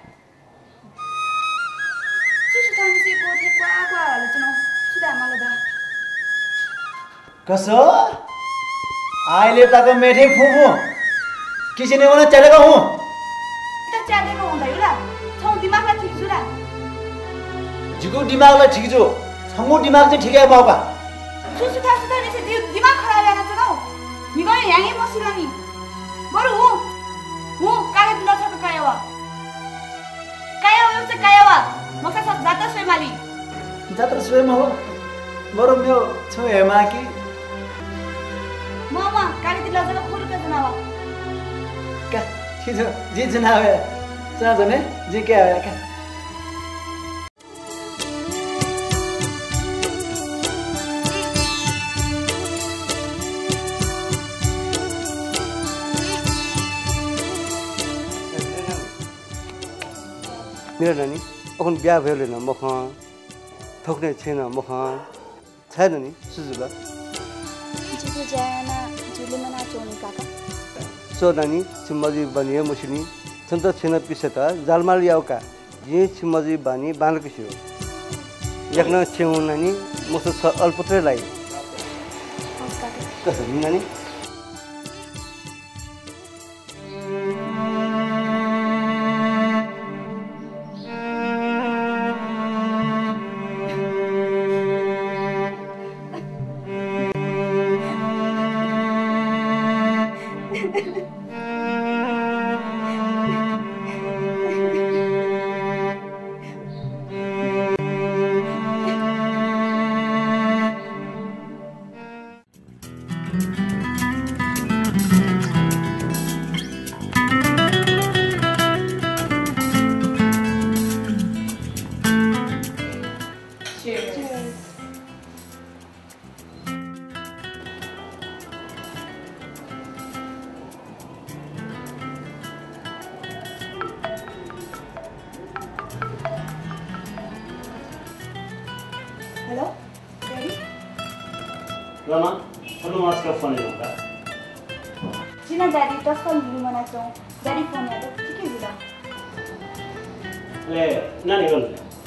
कसो आइले ताको मेठे फुफु किसी ने उन्हें चलेगा हूँ त च्यालेको हुँदैला छौ दिमागलाई ठीक छु रा जिगो दिमागलाई ठीक छु छंगो दिमाग चाहिँ ठिकै बाउका सुसुता सुता निसे दिमाग खराब याना छ नौ निगो याङे मसिला नि बरु हु काले दिला छ कायावा यो चाहिँ कायावा मका सब जाता सोइमाली जात्रा सोइमा हो बरु मेरो छु हेमा कि मामा काले दिला जगा खोरु के जनावा का छिजो जी जनावे जाजने जी के आया का मेरो नानी अखन बिहा भयो लेन मख थोक्ने छैन मख छैन नि सुजुला जिगु जाना जुले मना चोनी काका सो नानी छिमजी बनिए मुसिनी छन्त छैन पिसेता जालमाल याउका जे छिमजी बानी बानक छियो एकन छेउ नानी मस छ अल्पत्रै लाई कसो नानी hello daddy Rama hello master phone होगा जिना डैडी टस्कन लिनु मना छ डैडी फोन याद ठिकै दिला ले नानी गन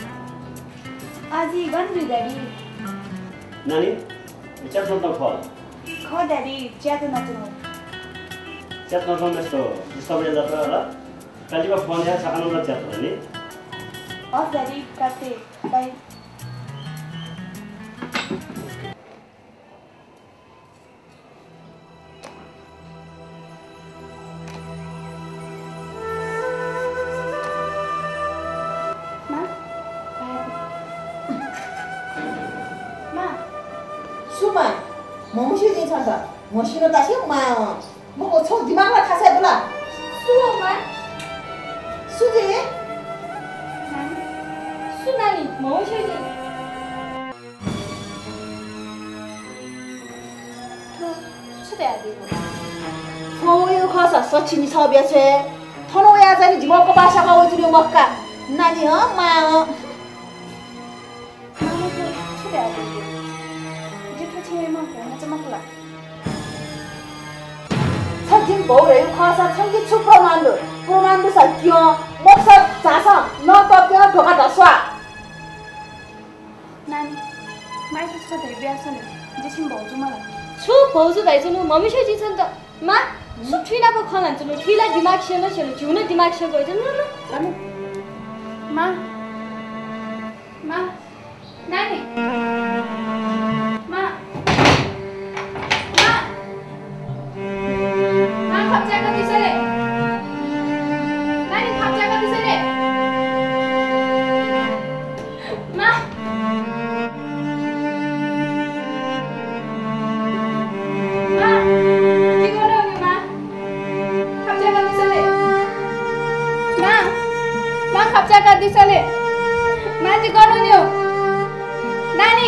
आजी गन डैडी नानी च्यात न फल ख डैडी च्यात न चनो च्यात न मस्तो डिस्कभरी जात्रा होला कालीको फोन या सकानो न च्यात नि अफ डैडी काटे बाय सुमा ममुसी जे छ त मसिनो तासी मा म छ दिमागमा थाहा छ दुला सुमा सुजे सुनानी मौसेजी छुते आदिको फोयो खसा सचिनी छब्या छे थनो या जानी जिमको भाषामा ओजुनी मक्का नानी ह मा छुते आदिको जिठो छेमा भन्न चमकला छजिन भौरे खसा छंगी छु प्रमाण सत्य मोक्ष चासा न तप्य ढोका दस्वा नानी माइस छ धेरै ब्यासन जेसिम भाउजू मलाई छु भाउजू भाइजू मम्मी जी छन् त मा सु ठिनाको खनान्छ नु ठिला दिमाग सेनो सेनो झुना दिमाग सेको हैन न मा Ma. Ma. Nani. Ma. Ma. Ma khapcha ka disale. Nani khapcha ka disale. Ma. Ma. Ke gona hoge ma. Khapcha ka disale. Ma. Ma khapcha ka disale. माथि गर्नु नि नानी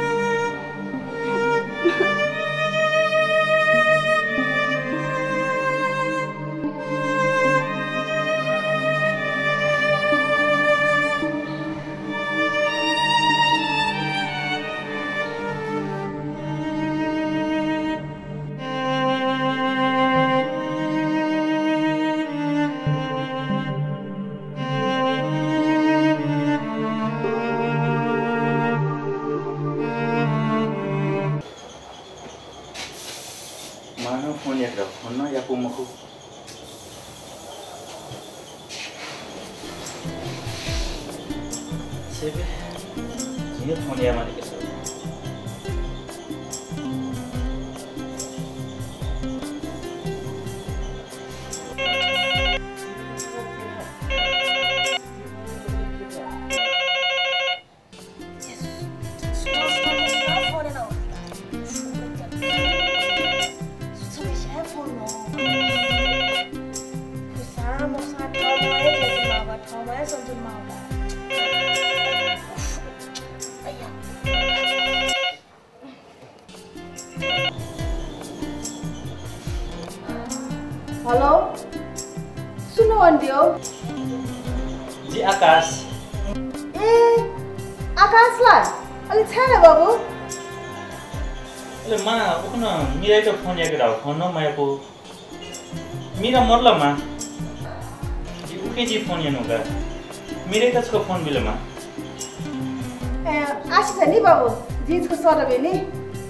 हेलो सुन्नु भन्दियो जी आकाश ए आकाशलाई अलि छैन बाबु अरे मा उखन मिराई त फोन याके राव फोन न मायाको मिरा मरला मा जी उके जी फोन यानो गा मिराई त छको फोन बिलमा ए आशी छ नि बाबु जिजको सरबे नि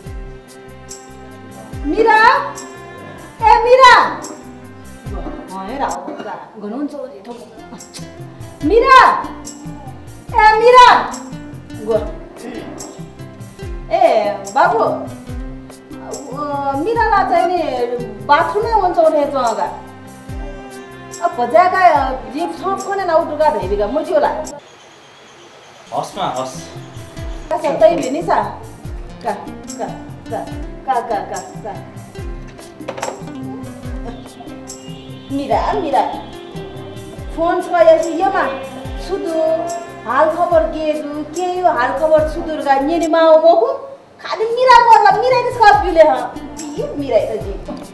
मिरा ए मिरा हेरा गनुहुन्छ मिरा ए मिरा गो ए बाबु मिरालाई चाहिँ नि बाथरुमै हुन्छ उठे जगा अब भजाका जीव छपने ना उठुगा धैबिगा मुजियोला हस्मा हस सतै बिनी सा का का का का का का का मिरा मिरा फोन छ यसो यमा सुदु हाल खबर गेदु के यो हाल खबर सुदुरगा नेनी माओ मोहु खाली मिरा मरला मिरा नि सब बिले ह बि मिरा जी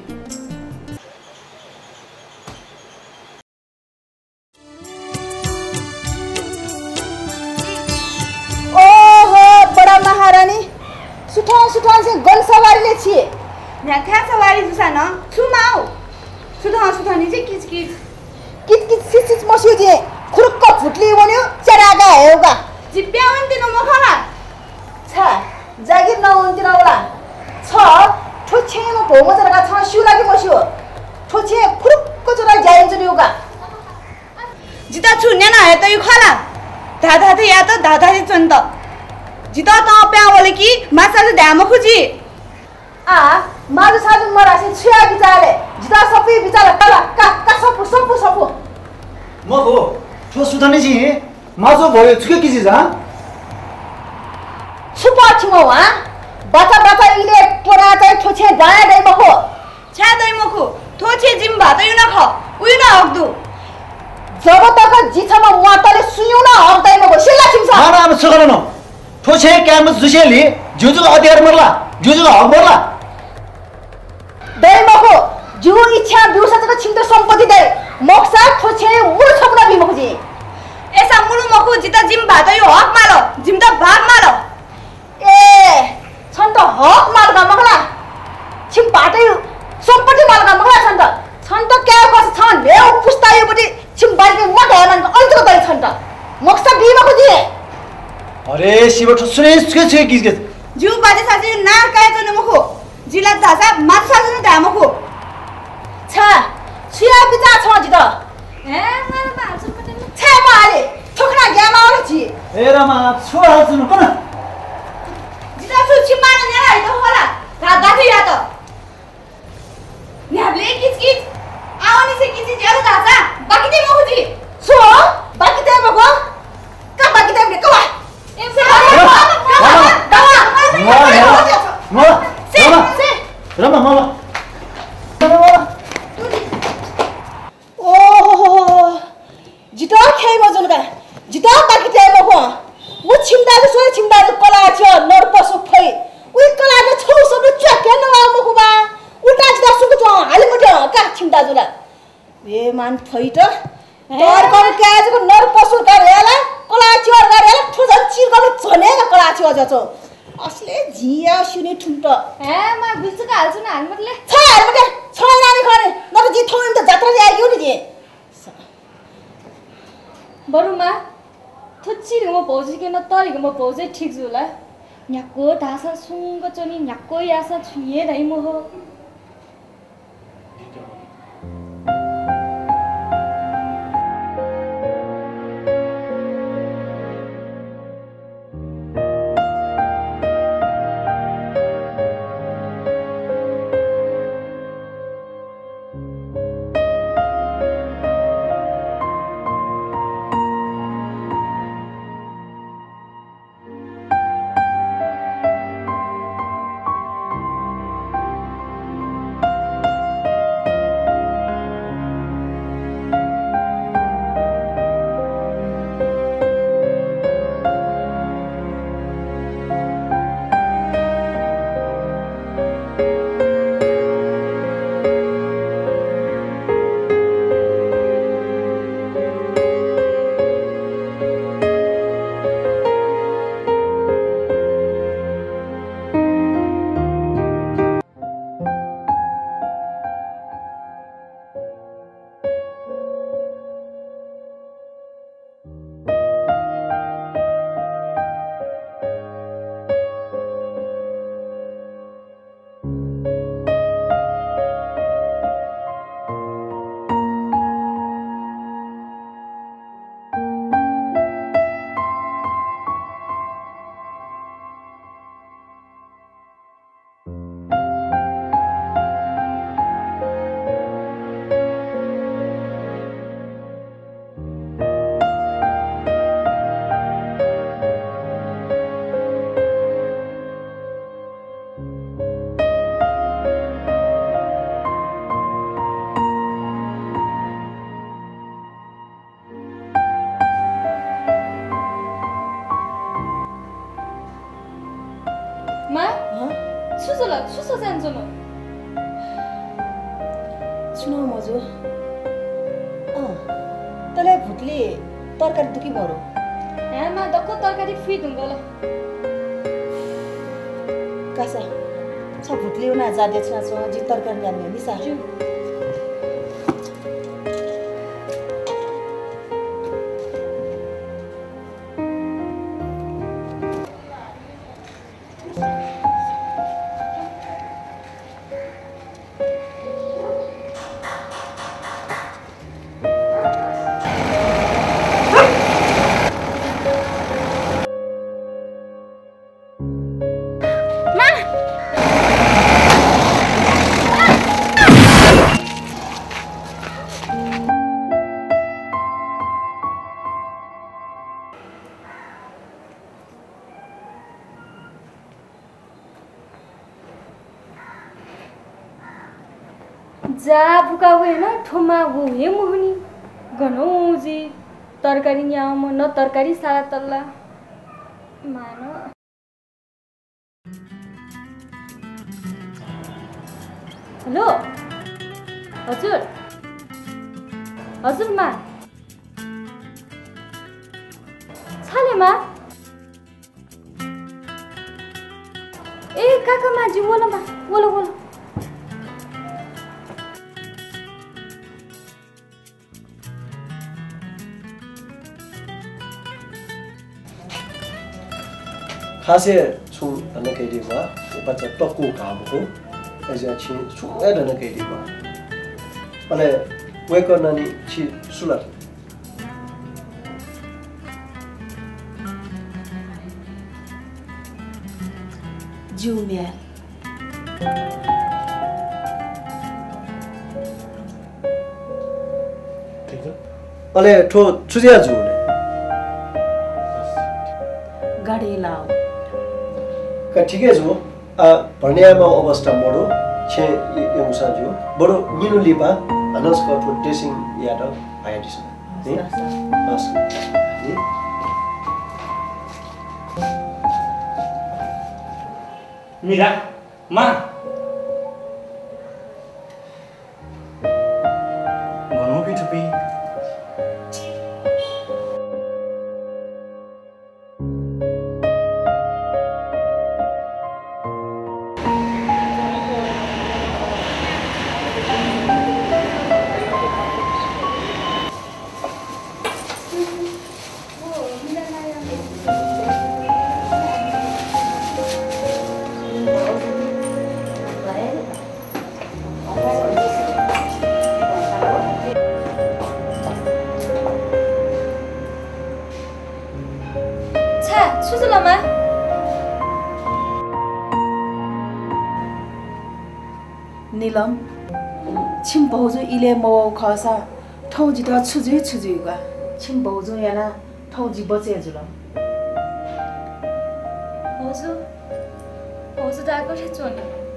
ओहो बडा महारानी सुठा सुठा से गन सवारीले छिए यहाँ खा सवारी जुसा न छुमाउ सुधा सुधा नि चाहिँ किच किच किच किच सिच सिच मसियो जे खुरुक्क फुटली वन्यो चरागा हेउगा जिप्या हुन्थेन म खला छ जागिर नहुन्थेन होला छ ठोछेमा भोमो जरागा छ सिउ लागि मसियो ठोछे खुरुक्क चरा जाइन्छ निउगा जिता छु नेना हे त यो खला दादा त या त दादा चाहिँ चन्त जिता त प्या बोले कि माछा त ध्याम खुजी आ माजु साजु मरासे छुया बिचाले जिता सबै बिचाले कला का का सपु सपु सपु मगो ठो सुधाने जी माजो भयो छुके किसी जा छुपा छिमो वा बाचा बाचा इले टोरा चाहिँ ठोछे जाय दै मखो छा दै मखो ठोछे जिम भात यु न ख उयु न हक्दु जब तक जिछमा मुआतले सुयु न हक्दै मखो सिला छिमसा हाना हम सगल न ठोछे क्याम जुसेली जुजु अधिकार मरला जुजु हक मरला दै मखो जु इच्छा दुसतको छिन्तो सम्पत्ति दै मोक्सा ठोछे मुरु छपना बि मखो जी एसा मुरु मखो जिता जिम भात यो हक मालो जिम त भाग मालो ए छन् त हक मालगा मखला छिम भातै सम्पत्ति मालगा मखला छन् त क्या कस छन् ले पुस्तायो बडी छिम बाइके मट हेलन अल्टो दै छन् त मोक्सा बि मखो जी अरे शिव ठो सुने सुके छे किस जु बाजे साजी ना काय त मखो जिला धासा माछा न धामखो छ छिया बिचा छ जित ए माल बाल सम्पत्ति छ माले ठोकना एरामा छोरा जुन कन जिता छु छिमाना न्या आइ त होला दादा थे या त न्याले किचकिच आउनी से किचकिच ज्यादा दासा बाकी दे महुजी सो बाकी दे मको का बाकी दे कवा एम से रमा मामा ओहो जिता खेइ मजुलगा जिता बाकी दे मको उ छिमदा जो सोय छिमदा जो कला छ नर पसु फै उइ कला जो छौ सब च्याके न मको बा उल्टा जिता सुको छ हाले मट का छिमदा जुला ए मान फै त तोर कोन काज को नर पसु गरेला कला चोर गरेला ठुजन चिर गले झनेगा कला छ जचो असले जिया सुनि ठुन्ट हे मा गुल्चका हाल्छु न हाल मतले छ हाल मटे छ नानी खरे न त जी थौम त जात्रा ल्यायो नि जे बरुमा थुच्ची म पौजी के न तरिको म पौजे ठीक जुला न्याको धासा सुंग चोनी न्याको यासा छुए नै म हो सुसो जान्छ न सुनो मजु तले भुटले तरकारी दुकी भरो मा दक्को तरकारी फी दुंगल कासा छ भुटले उना जादे छ जी तरकारी ल्याने निसा जा बुका होइन ठोमा हो हे मोहनी गनौजी तरकारी यहाँ म न तरकारी सारा तल्ला मान हेलो हजुर हजुर मा छाले मा ए काका माजी बोलो मा बोलो बोलो खासे छु दन केदिबा बच्चा टक्कु काबको एजा छि छु ए दन केदिबा अले वेकर नानी छि सुला जुम्या अले ठो छुजिया जुने गाडी लाओ का ठिकै छु भन्यामा अवस्था बडो छे यमुसा जो बडो निनु लिपा अनस का ठो ड्रेसिङ याद आया दिस नि बस नि मीरा मा गनु पिटुपी नीलम छिम बहुजो इले मो खसा ठौ जिता छुजुगा छिम बहुजो याना ठौ जि बचे जुल हजुर हजुर डाको छ चोन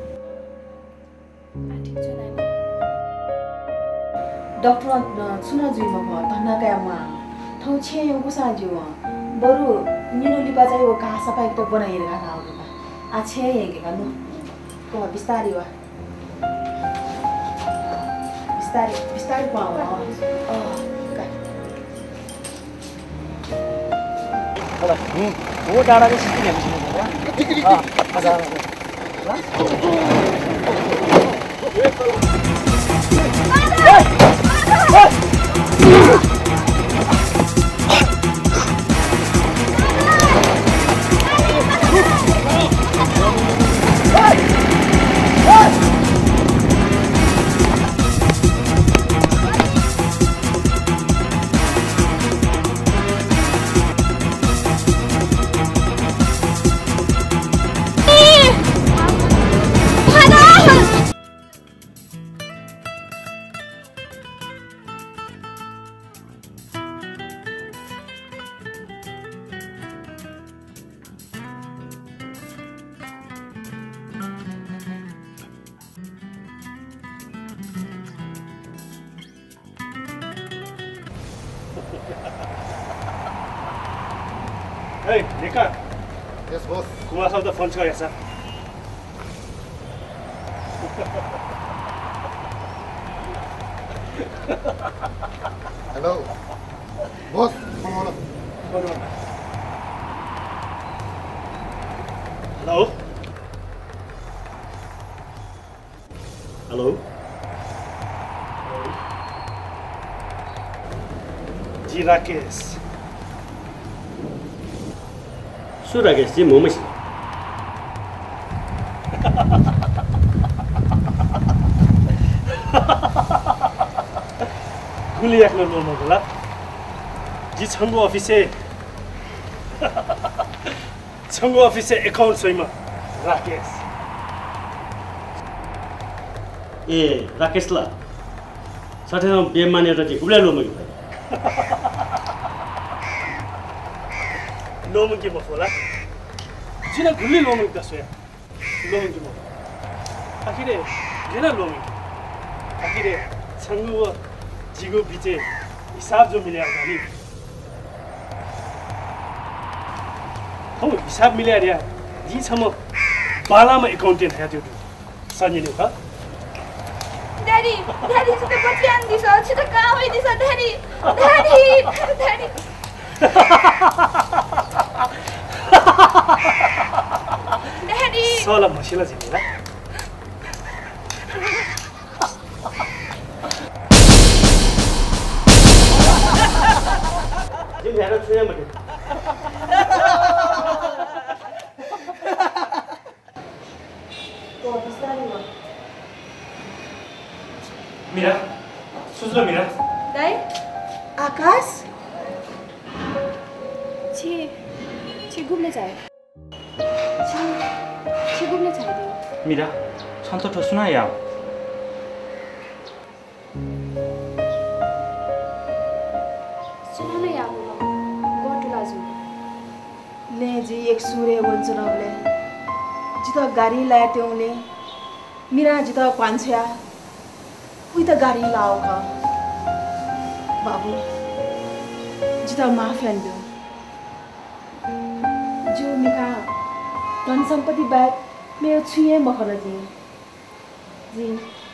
डॉक्टर सुना जुइ म धन्ना का म ठौ छे यो गुसा जु बरु निनो लिपा चाहिँ ओ का सफाई त बनाइर खा आउनु आ छे हेगे भन्नु को बिस्तारी वा बिस्तारी पाऊ वो डाँडा चाहिँ Sikkim Hey, Nika. Yes, boss. Kumar sab the phone chha sir. Hello. Boss, phone on. Hello. Hello. Ji Rakesh. Su Rakesh ji mo masi. गुली आफ्नो लोन होला जी छंगो ऑफिस से छंगो ऑफिस से अकाउंट सैमा राकेश ए राकेश ला साथै बेम मानेर चाहिँ गुला लोम लोम के बफोला जिना गुली लोम त सोया लोम के बफो आखिरे जिना लोम आखिरे छंगो जिगो बीचे हिसाब जो मिले आनी हो हिसाब मिले आरिया जी छम बाला में अकाउंटेंट है त्यो सनी ने का Daddy, Daddy, छिटो पछि आन्दी छ छिटो कहाँ होइदी छ Daddy, Daddy. Daddy. सोला मसिला जिला जिम हेर छुया मते तो बिस्तारी वा मीरा सुझलो मीरा दाइ आकाश छी घुम्न जाए छी 지금은 잘 돼요. 미라, 선터 토스나야. सुनो न या गोटुलाजु ले जी एक सूर्य वंचनवले जित गाडी लाए त्योले मिरा जित पान्छ्या उही त गाडी लाओ क बाबु जित माफियन दो जो मिका धन सम्पत्ति बाहेक मेरो छुए मखर जी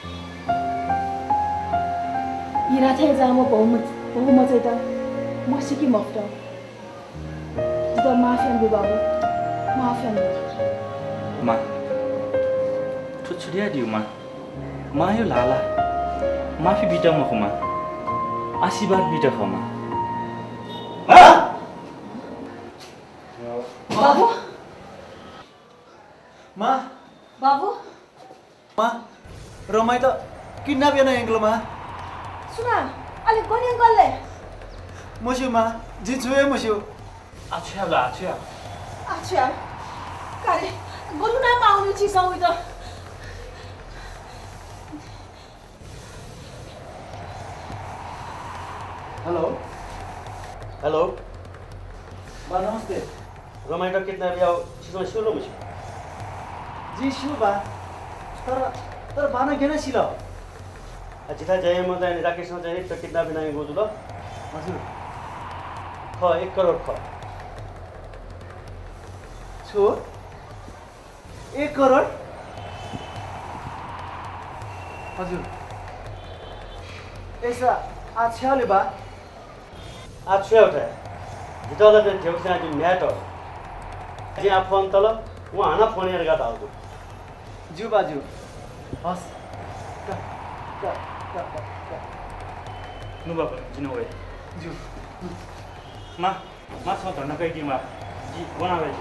इरा थे जाम बहुमत चाहिँ त मसिकी मफ्ट जित माफियन दो बाबु माफियन दो Ma, tu ceria di ma, ma yo lala, mafi bida mo koma, asibat bida koma. बाबु मा बाबु मा रमाइ त किडन्याप yana एंगलमा सुना अलि गन्य गल्ले मस्यु मा जी छुए मस्यु आछ्या ला आछ्या अच्छा कारे गोलु ना पाउनु छि सौ त हेलो हेलो बा नमस्ते रमाइलो किडन्याप याव छिसमा सुलो मस्यु जी शिव बा तर बाना केना सिला जिता जय मदानी राकेशमा चाहिँ त किडन्याप बिनाइ गोजु ल हजुर ख 1 करोड ख छो 1 करोड हजुर ऐसा आछ्याले बा आछ्या उठा जिताला त देउसा जी म्याट हो जी आ फोन तल उ हाना फोन हेर गाता आउँछु ज्यू बाजू हस् Nu bapa, jino we. ज्यू Ma, ma sa ta na kai ki ma. Ji, bona we.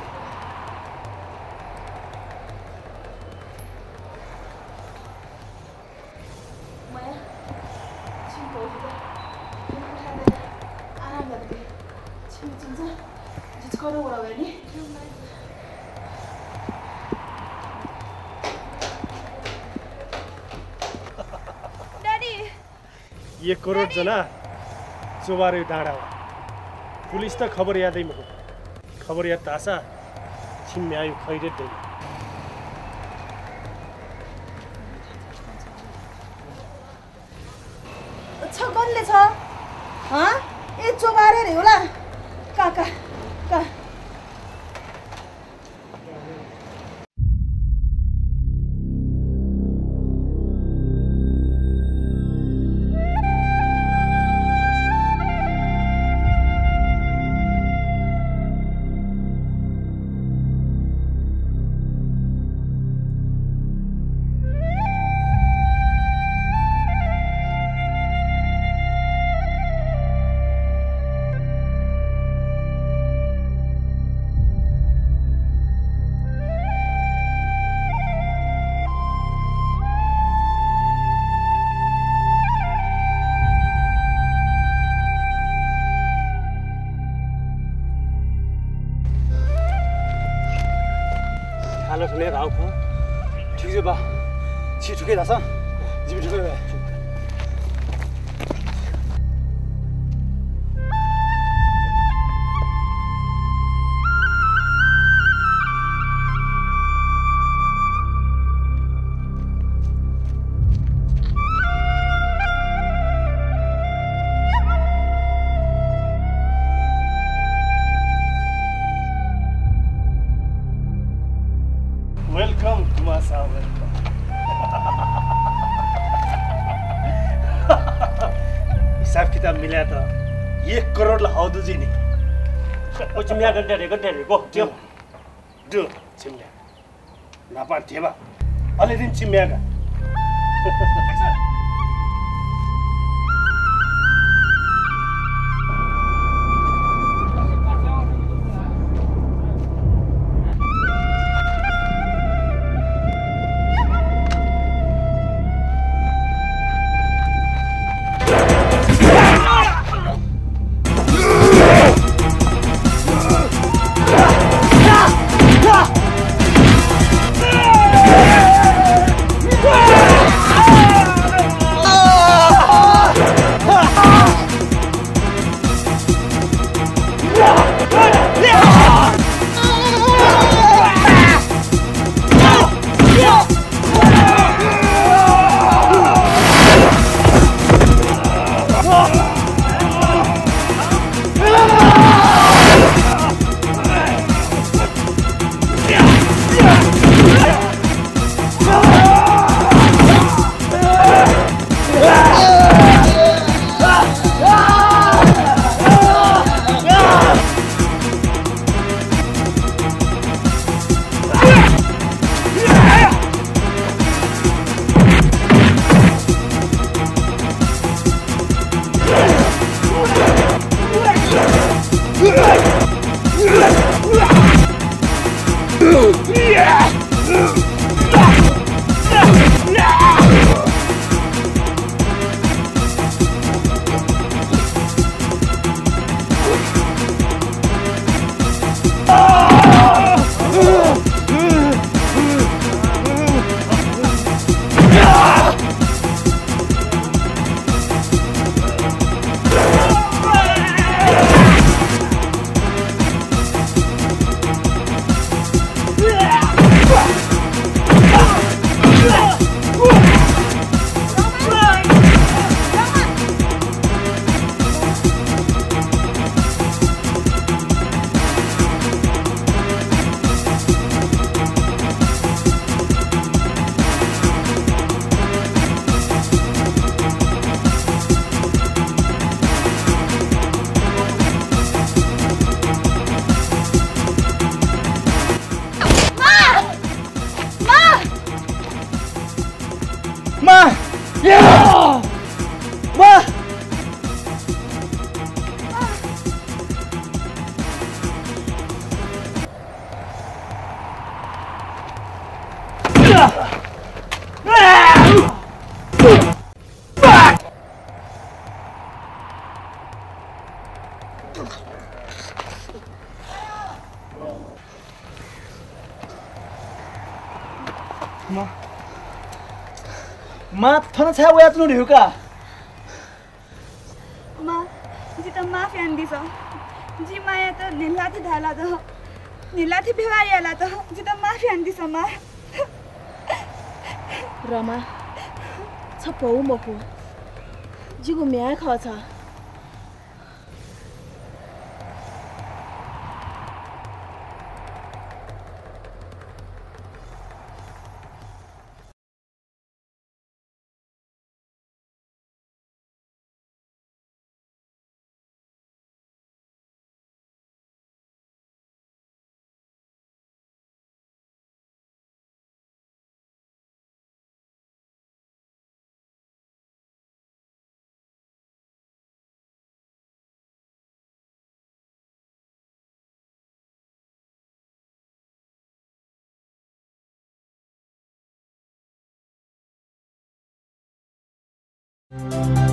माया छिन कोही त आराम गर्दै छिन छिन जित करो वरा वे नि डैडी 1 करोड जना चोबारे डाँडा हो पुलिस त खबर यादै मको खबर याद तासा छिम्यायो खैरे दै छ गन्ले छ ह ए चोबारे रे होला काका का हालत हुने राउ खो ठीक छ बा छि ठुकै दासा जिबी ठुकै बा वेलकम कुमासा वेलकम हिसाब किताब मिला त 1 करोड ला हौदु जी नि ओ चिम्या गड्डे रे गो त्यो दु चिम्या नापा थेबा अलि दिन चिम्यागा Ma, thana chaya waya tunu rihu ka? Ma, jita maaf yandi sa. Ji maya to nilathi dhala to. Nilathi bhiwari ala to. Jita maaf yandi sa ma. Rama, chapau moku. Jigu mya khacha. Thank you.